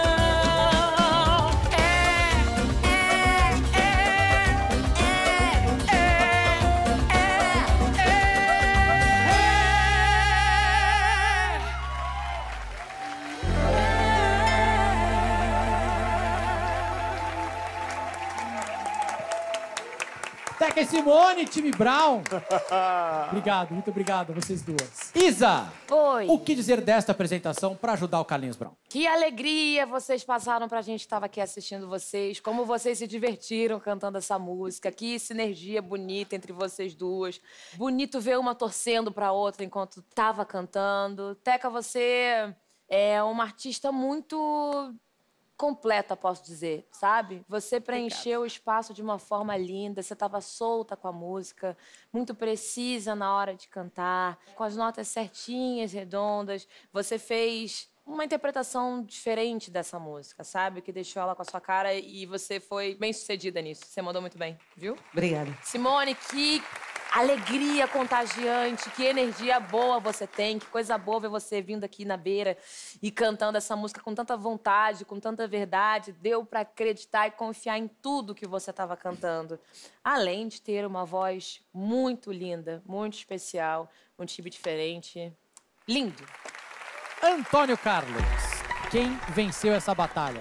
A: Teca e Simone, time Brown. Obrigado, muito obrigado a vocês duas. Isa,
F: Oi.
A: o que dizer desta apresentação para ajudar o Carlinhos Brown?
F: Que alegria vocês passaram pra gente que estava aqui assistindo vocês. Como vocês se divertiram cantando essa música. Que sinergia bonita entre vocês duas. Bonito ver uma torcendo pra outra enquanto tava cantando. Teca, você é uma artista muito completa, posso dizer, sabe? Você preencheu o espaço de uma forma linda, você estava solta com a música, muito precisa na hora de cantar, com as notas certinhas, redondas. Você fez uma interpretação diferente dessa música, sabe? Que deixou ela com a sua cara e você foi bem sucedida nisso. Você mandou muito bem, viu?
T: Obrigada.
F: Simone, que alegria contagiante, que energia boa você tem, que coisa boa ver você vindo aqui na beira e cantando essa música com tanta vontade, com tanta verdade. Deu pra acreditar e confiar em tudo que você estava cantando. Além de ter uma voz muito linda, muito especial, um timbre diferente. Lindo.
A: Antônio Carlos, quem venceu essa batalha?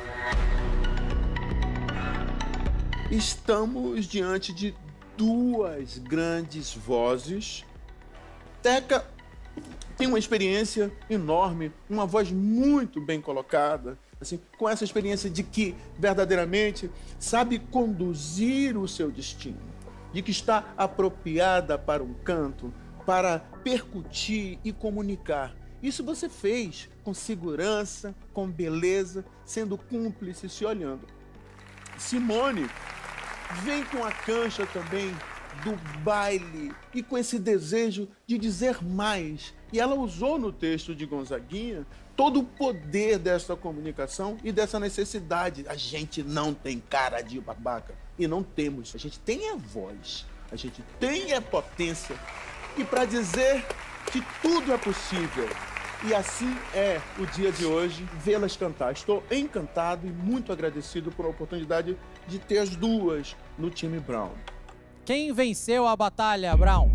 L: Estamos diante de duas grandes vozes. Teca tem uma experiência enorme, uma voz muito bem colocada, assim, com essa experiência de que verdadeiramente sabe conduzir o seu destino, de que está apropriada para um canto, para percutir e comunicar. Isso você fez com segurança, com beleza, sendo cúmplice, se olhando. Simone vem com a cancha também do baile e com esse desejo de dizer mais. E ela usou no texto de Gonzaguinha todo o poder dessa comunicação e dessa necessidade. A gente não tem cara de babaca. E não temos. A gente tem a voz. A gente tem a potência. E para dizer que tudo é possível. E assim é o dia de hoje, vê-las cantar. Estou encantado e muito agradecido por a oportunidade de ter as duas no time Brown.
A: Quem venceu a batalha, Brown?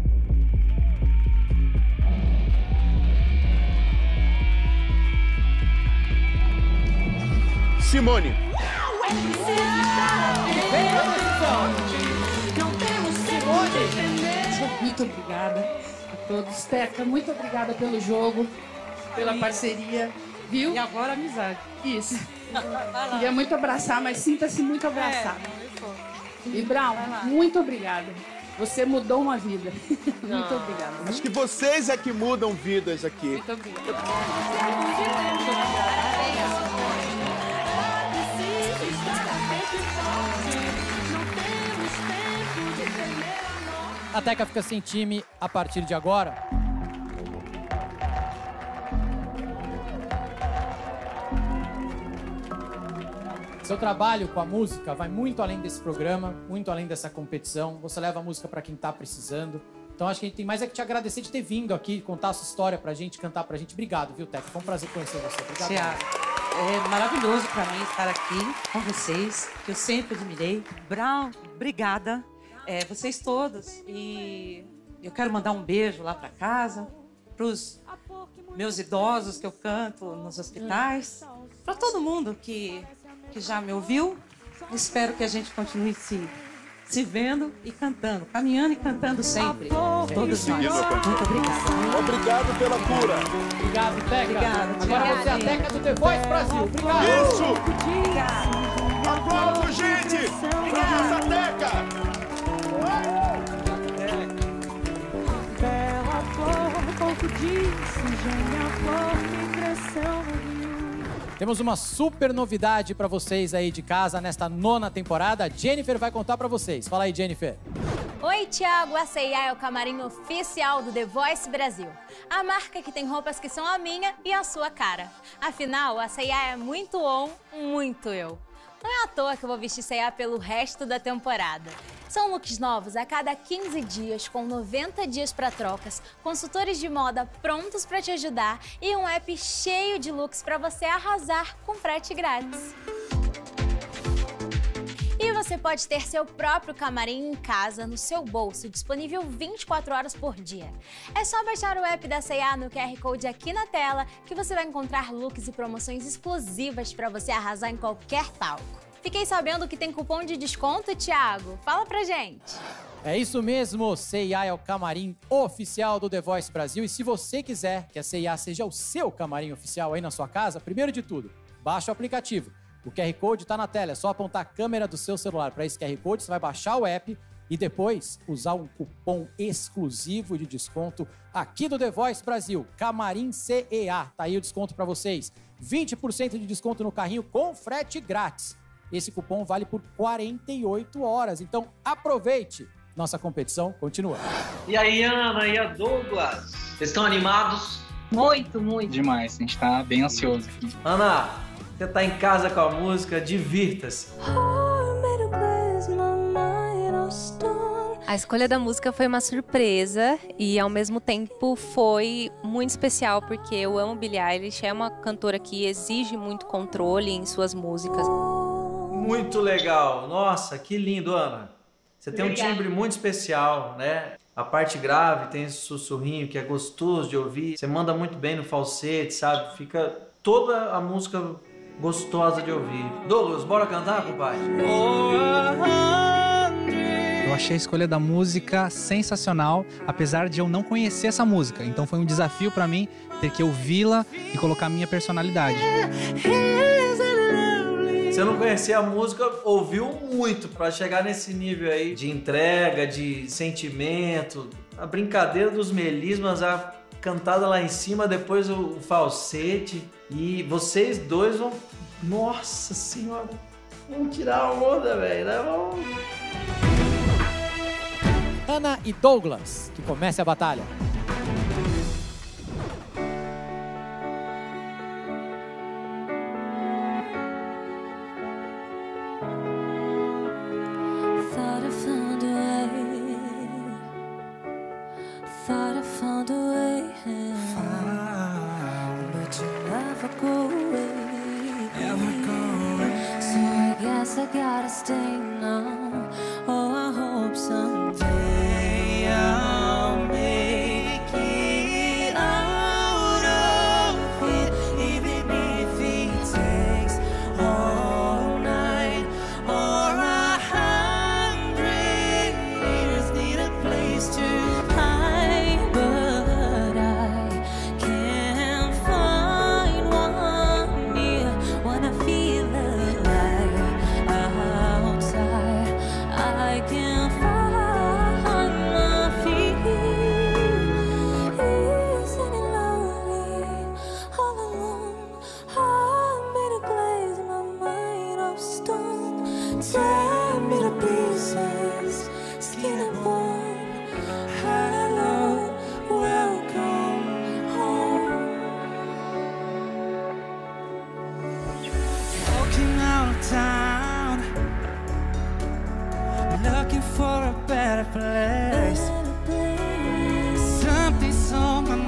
L: Simone.
S: Muito obrigada a todos. Teca, muito obrigada pelo jogo, pela parceria, viu? E agora amizade. Isso. Queria muito abraçar, mas sinta-se muito abraçada. E Brown, muito obrigada. Você mudou uma vida. Muito obrigada.
L: Acho que vocês é que mudam vidas aqui.
S: Muito obrigada.
A: A Teca fica sem time a partir de agora. Seu trabalho com a música vai muito além desse programa, muito além dessa competição. Você leva a música para quem tá precisando. Então acho que a gente tem mais é que te agradecer de ter vindo aqui, contar a sua história pra gente, cantar pra gente. Obrigado, viu, Teca? Foi um prazer conhecer você. Obrigado.
T: Tiago, é maravilhoso pra mim estar aqui com vocês, que eu sempre admirei. Brown, obrigada. Vocês todos. E eu quero mandar um beijo lá pra casa, pros meus idosos que eu canto nos hospitais, pra todo mundo que já me ouviu. Espero que a gente continue se vendo e cantando, caminhando e cantando sempre. Todos nós. Muito obrigada.
L: Obrigado pela cura.
A: Obrigado, Teca.
T: Obrigado.
A: Agora você é a Teca do The Voice Brasil. Obrigado.
L: Isso! Aplauso, gente! Pra nossa Teca!
U: Bela flor, pouco disso, gênia flor que cresceu no rio.
A: Temos uma super novidade pra vocês aí de casa nesta 9ª temporada. A Jennifer vai contar pra vocês. Fala aí, Jennifer.
R: Oi, Thiago. A C&A é o camarim oficial do The Voice Brasil. A marca que tem roupas que são a minha e a sua cara. Afinal, a C&A é muito muito eu. Não é à toa que eu vou vestir C&A pelo resto da temporada. São looks novos a cada 15 dias, com 90 dias para trocas, consultores de moda prontos para te ajudar e um app cheio de looks para você arrasar com frete grátis. E você pode ter seu próprio camarim em casa, no seu bolso, disponível 24 horas por dia. É só baixar o app da C&A no QR Code aqui na tela que você vai encontrar looks e promoções exclusivas para você arrasar em qualquer palco. Fiquei sabendo que tem cupom de desconto, Thiago. Fala pra gente.
A: É isso mesmo, C&A é o camarim oficial do The Voice Brasil. E se você quiser que a C&A seja o seu camarim oficial aí na sua casa, primeiro de tudo, baixa o aplicativo. O QR Code tá na tela, é só apontar a câmera do seu celular para esse QR Code, você vai baixar o app e depois usar um cupom exclusivo de desconto aqui do The Voice Brasil, Camarim C&A. Tá aí o desconto para vocês. 20% de desconto no carrinho com frete grátis. Esse cupom vale por 48 horas, então aproveite. Nossa competição continua.
V: E aí, Ana e a Douglas? Vocês estão animados?
W: Muito, muito.
X: Demais, a gente tá bem ansioso aqui.
D: Ana, você tá em casa com a música, divirta-se.
B: A escolha da música foi uma surpresa e, ao mesmo tempo, foi muito especial, porque eu amo Billie Eilish, é uma cantora que exige muito controle em suas músicas.
D: Muito legal. Nossa, que lindo, Ana. Você tem um timbre muito especial, né? A parte grave tem esse sussurrinho que é gostoso de ouvir. Você manda muito bem no falsete, sabe? Fica toda a música gostosa de ouvir. Douglas, bora cantar, compadre?
G: Eu achei a escolha da música sensacional, apesar de eu não conhecer essa música. Então foi um desafio pra mim ter que ouvi-la e colocar a minha personalidade.
D: Você não conhecia a música, ouviu muito pra chegar nesse nível aí de entrega, de sentimento, a brincadeira dos melismas, a cantada lá em cima, depois o falsete. E vocês dois vão... Nossa senhora! Vão tirar a onda, velho.
A: Ana e Douglas, que comece a batalha.
I: Thought I found a way, but you never go away. So I guess I gotta stay now. Oh, I hope someday I'll make it out of it, even if it takes all night or 100 years. Need a place to hide, but I can't find one near. Wanna feel alive outside. I can't find my feet. Isn't it lonely, all alone? I made a glaze in my mind of stone. Tear me to pieces, skin and bone. Hello, welcome home.
M: Walking out of town, looking for a better place. Something's on my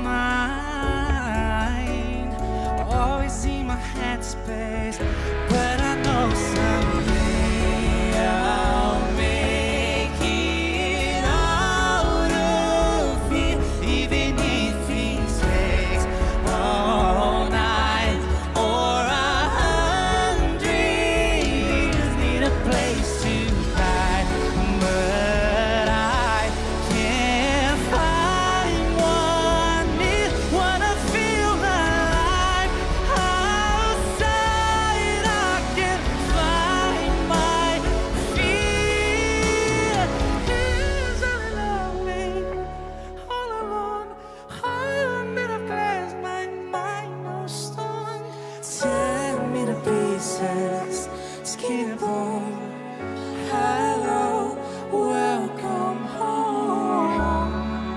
M: mind, always in my headspace. But I know someday I'll make it out of here, even if it takes all night or 100 years. Need a place to hide, but I can't find one near. Wanna feel alive outside. I can't find my feet. Is it lonely, all alone? I made a place, my mind of stone. Tear me to pieces, skin and bone. Hello, welcome home.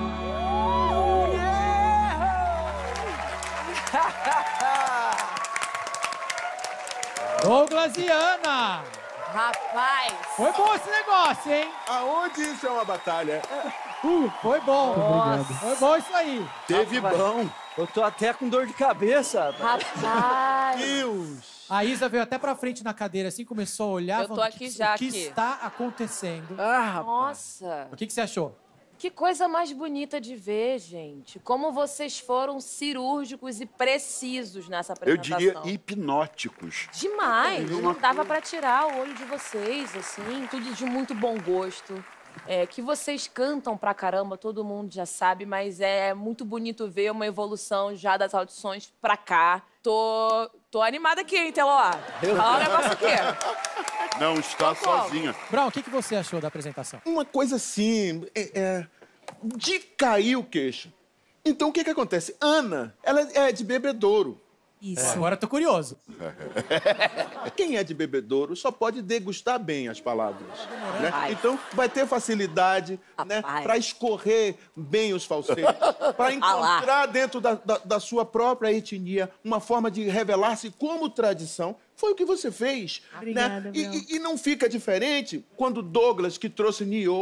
A: Douglas e Ana.
F: Rapaz!
A: Foi bom esse negócio, hein?
L: Aonde isso é uma batalha?
A: Foi bom.
D: Nossa.
A: Foi bom isso aí.
L: Teve bom.
D: Eu tô até com dor de cabeça.
F: Rapaz!
L: Deus!
A: A Isa veio até pra frente na cadeira, assim, começou a olhar.
F: Eu tô
A: falando,
F: aqui
A: o
F: já,
A: que
F: aqui.
A: está acontecendo?
F: Nossa!
A: O que você achou?
F: Que coisa mais bonita de ver, gente. Como vocês foram cirúrgicos e precisos nessa
E: Eu
F: apresentação.
E: diria hipnóticos.
F: Demais!
E: Uma
F: Não dava pra tirar o olho de vocês, assim. Tudo de muito bom gosto. Que vocês cantam pra caramba, todo mundo já sabe, mas é muito bonito ver uma evolução já das audições pra cá. Tô animada aqui, hein, Teló? Fala um negócio aqui.
E: Não está sozinha.
A: Brown, o que você achou da apresentação?
L: Uma coisa assim, de cair o queixo. Então, o que acontece? Ana, ela é de bebedouro.
A: Isso. Agora eu tô curioso.
L: Quem é de bebedouro só pode degustar bem as palavras. Né?
F: Ai.
L: Então, vai ter facilidade, né, para escorrer bem os falsetes, para encontrar dentro da sua própria etnia uma forma de revelar-se como tradição. Foi o que você fez.
P: Obrigada,
L: né? E não fica diferente quando Douglas, que trouxe Nio,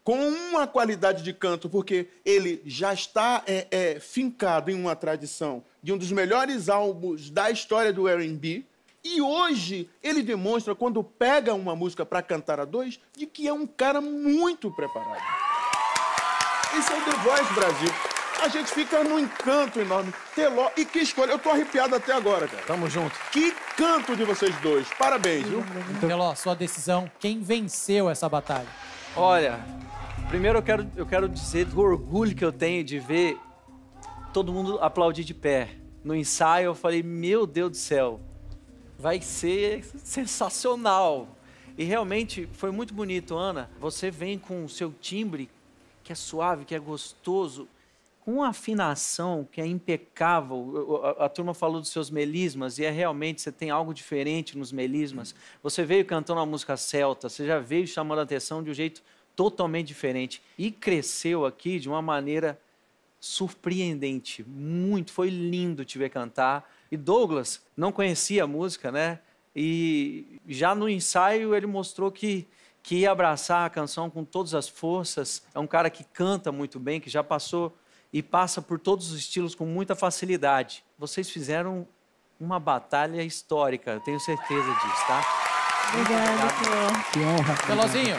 L: com uma qualidade de canto, porque ele já está fincado em uma tradição de um dos melhores álbuns da história do R&B. E hoje ele demonstra, quando pega uma música para cantar a dois, de que é um cara muito preparado. Esse é o The Voice Brasil. A gente fica num encanto enorme. Teló, e que escolha. Eu tô arrepiado até agora, cara.
D: Tamo junto.
L: Que canto de vocês dois. Parabéns, viu?
A: Teló, sua decisão. Quem venceu essa batalha?
D: Olha, primeiro eu quero dizer do orgulho que eu tenho de ver todo mundo aplaudir de pé. No ensaio eu falei, meu Deus do céu, vai ser sensacional. E realmente foi muito bonito, Ana. Você vem com o seu timbre, que é suave, que é gostoso, com uma afinação que é impecável. A turma falou dos seus melismas e realmente você tem algo diferente nos melismas. Você veio cantando uma música celta, você já veio chamando a atenção de um jeito totalmente diferente e cresceu aqui de uma maneira surpreendente. Muito, foi lindo te ver cantar. E Douglas não conhecia a música, né? E já no ensaio ele mostrou que ia abraçar a canção com todas as forças. É um cara que canta muito bem, que já passou e passa por todos os estilos com muita facilidade. Vocês fizeram uma batalha histórica, eu tenho certeza disso, tá?
A: Obrigada,
G: Teló. Que honra.
A: Telozinho.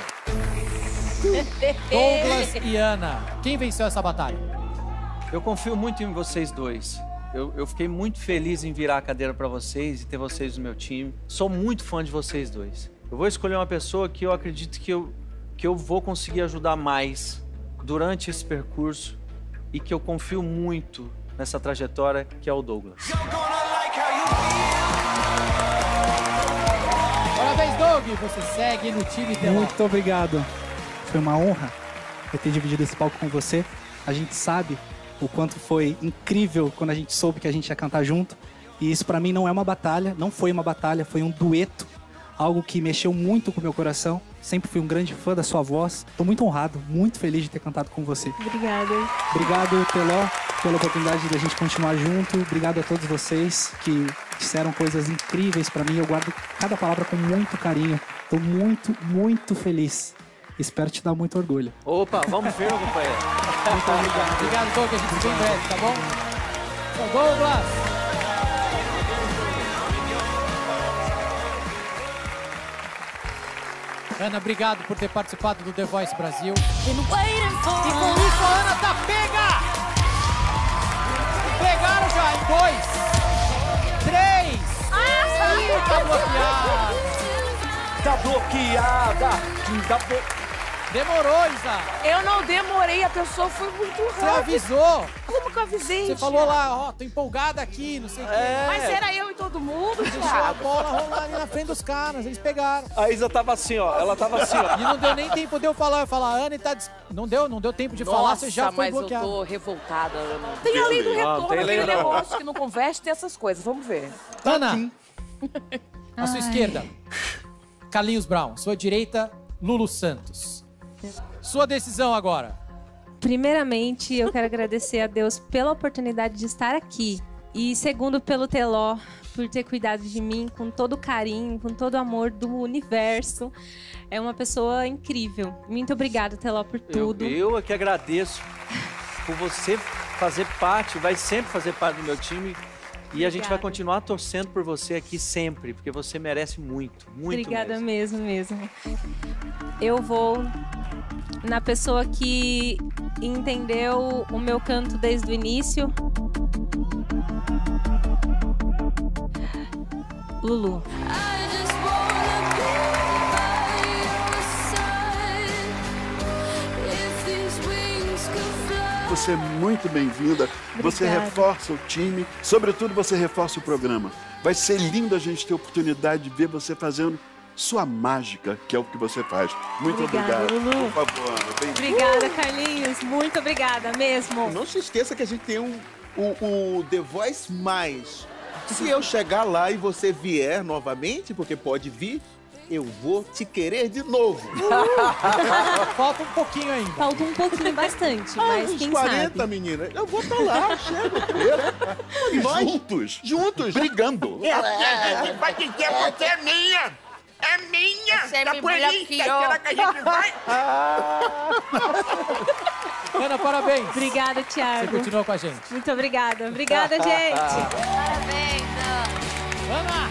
A: Douglas e Ana, quem venceu essa batalha?
D: Eu confio muito em vocês dois. Eu fiquei muito feliz em virar a cadeira para vocês e ter vocês no meu time. Sou muito fã de vocês dois. Eu vou escolher uma pessoa que eu acredito que eu vou conseguir ajudar mais durante esse percurso e que eu confio muito nessa trajetória, que é o Douglas.
A: Parabéns, Doug! Você segue no time Teló.
G: Muito obrigado. Foi uma honra eu ter dividido esse palco com você. A gente sabe o quanto foi incrível quando a gente soube que a gente ia cantar junto. E isso pra mim não é uma batalha, não foi uma batalha, foi um dueto. Algo que mexeu muito com o meu coração. Sempre fui um grande fã da sua voz. Tô muito honrado, muito feliz de ter cantado com você.
P: Obrigada.
G: Obrigado, Teló, pela oportunidade de a gente continuar junto. Obrigado a todos vocês que disseram coisas incríveis pra mim. Eu guardo cada palavra com muito carinho. Tô muito, muito feliz. Espero te dar muito orgulho.
D: Opa, vamos ver, companheiro.
A: Muito obrigado. Obrigado, Doug. A gente se vê em breve, tá bom? Então, Douglas! Ana, obrigado por ter participado do The Voice Brasil. E com isso a Ana tá pega! Pegaram já em 2, 3. Ih, tá bloqueado.
L: Tá bloqueada.
A: Demorou, Isa.
F: Eu não demorei, a pessoa foi muito rápida.
A: Você avisou.
F: Como que eu avisei,
A: Você falou lá, ó, tô empolgada aqui, não sei o quê.
F: Mas era eu e todo mundo,
A: Deixou a bola rolar ali na frente dos caras, eles pegaram.
D: A Isa tava assim, ó, ela tava assim, ó.
A: E não deu nem tempo de eu falar. Eu falar, Ana, tá... Não deu tempo de falar, você já foi bloqueado.
F: Mas eu tô revoltada, Ana. Tem a lei do retorno, aquele negócio que não converte, tem essas coisas. Vamos ver.
A: Ana, à sua esquerda, Carlinhos Brown. Sua direita, Lulu Santos. Sua decisão agora.
B: Primeiramente, eu quero agradecer a Deus pela oportunidade de estar aqui. E segundo, pelo Teló, por ter cuidado de mim com todo o carinho, com todo o amor do universo. É uma pessoa incrível. Muito obrigada, Teló, por tudo.
D: Eu é que agradeço por você fazer parte, vai sempre fazer parte do meu time. E a gente vai continuar torcendo por você aqui sempre, porque você merece muito, muito
B: Obrigada mesmo. Eu vou na pessoa que entendeu o meu canto desde o início. Lulu.
E: Você é muito bem-vinda. Você reforça o time. Sobretudo, você reforça o programa. Vai ser lindo a gente ter a oportunidade de ver você fazendo sua mágica, que é o que você faz. Muito obrigado.
B: Lulu.
E: Por favor, Ana.
B: Obrigada, Carlinhos. Muito obrigada mesmo.
L: Não se esqueça que a gente tem o The Voice Mais. Se eu chegar lá e você vier novamente, porque pode vir, eu vou te querer de novo.
A: Falta um pouquinho ainda.
B: Falta um pouquinho, bastante, mas
L: uns
B: quem
L: 40,
B: sabe?
L: menina. Eu vou estar lá, chego.
E: E juntos,
L: Juntos.
E: brigando.
H: Vai dizer, você é minha!
L: É minha!
F: Você
L: Tá
F: me
L: bonita!
F: bloqueou.
L: Será que a gente vai?
A: Ana, parabéns.
B: Obrigada, Thiago.
A: Você continuou com a gente.
B: Muito obrigada. Obrigada, gente.
R: Parabéns,
A: Ana.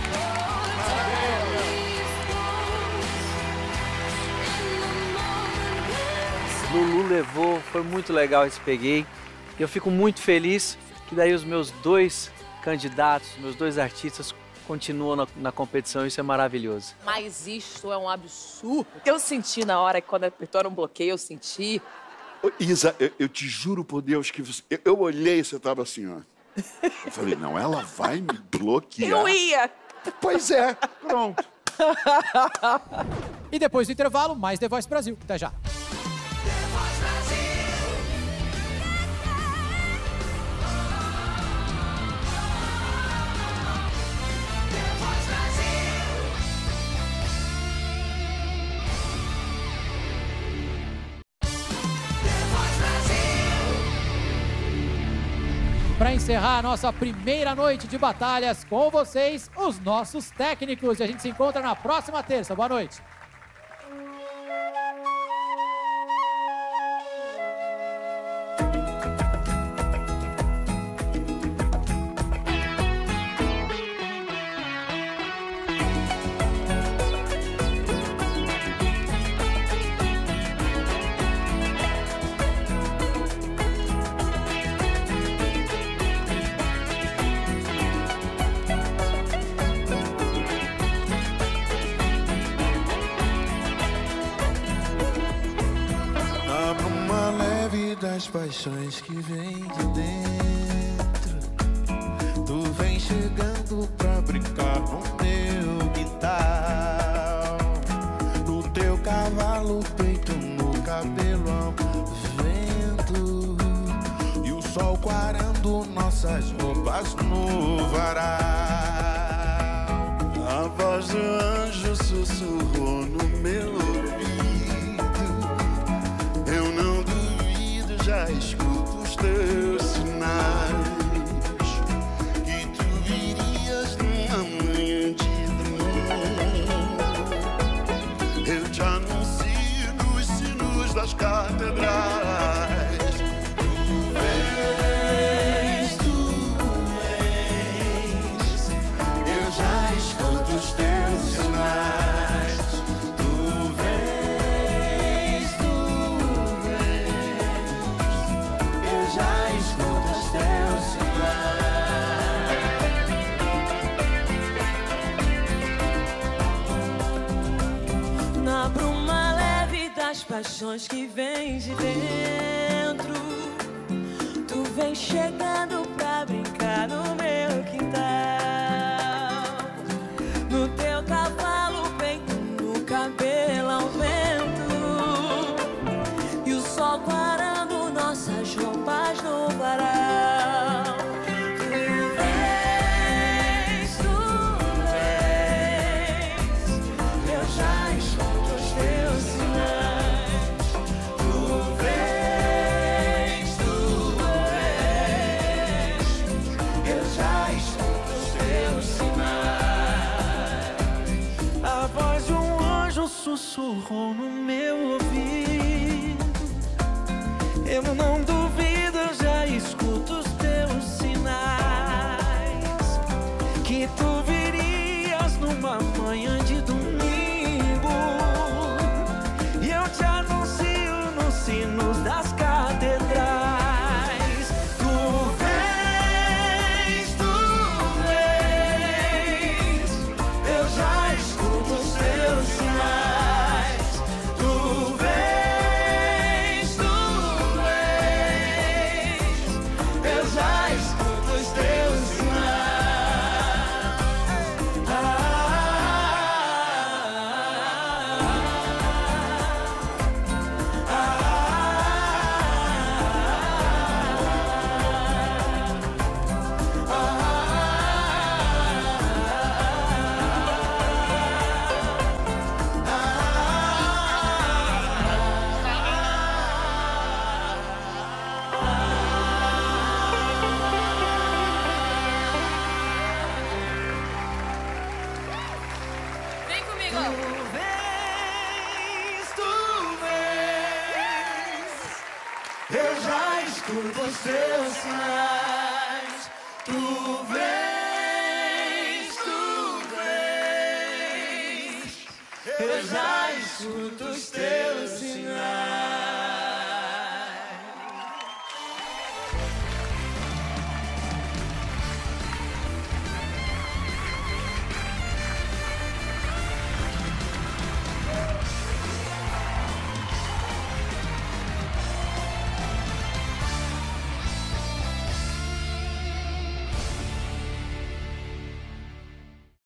D: Lulu levou, foi muito legal esse Peguei. Eu fico muito feliz que daí os meus 2 candidatos, meus 2 artistas continuam na competição, isso é maravilhoso.
F: Mas isso é um absurdo. Eu senti na hora que quando apertou um bloqueio, eu senti...
E: Ô, Isa, eu te juro por Deus que você... Eu olhei e você tava assim, ó. Eu falei, não, ela vai me bloquear.
F: Eu ia!
E: Pois é, pronto.
A: E depois do intervalo, mais The Voice Brasil. Até já. Para encerrar a nossa primeira noite de batalhas com vocês, os nossos técnicos. E a gente se encontra na próxima terça. Boa noite.
H: Das paixões que vem de dentro, tu vem chegando pra brincar no meu quintal, no teu cavalo, peito, no cabelo ao vento, e o sol quarando nossas roupas no varal. A voz do anjo sussurrou no meu ouvido, eu não já escuto os teus sinais, que tu virias numa manhã de domingo. Eu te anuncio nos sinos das catedrais. Tu vens, eu já escuto os teus sinais. Tu vens, já escuto os teus sinais.
U: Na bruma leve das paixões que vem de dentro, tu vem chegando pra brincar no meu quintal, no teu cavalo, peito, no cabelo ao vento, e o sol quarando nossas roupas no varal. Tu vens, eu já escuto os teus sinais. Tu vens, eu já escuto os teus sinais.
H: A voz de um anjo sussurrou no meu ouvido, eu não duvido, eu já escuto os teus sinais, que tu virias numa manhã de domingo, e eu te anuncio nos sinos das catedrais. Tu vens, eu já escuto os teus sinais. Tu vens,
U: escuto os teus sinais. Tu vens, eu já escuto os teus sinais.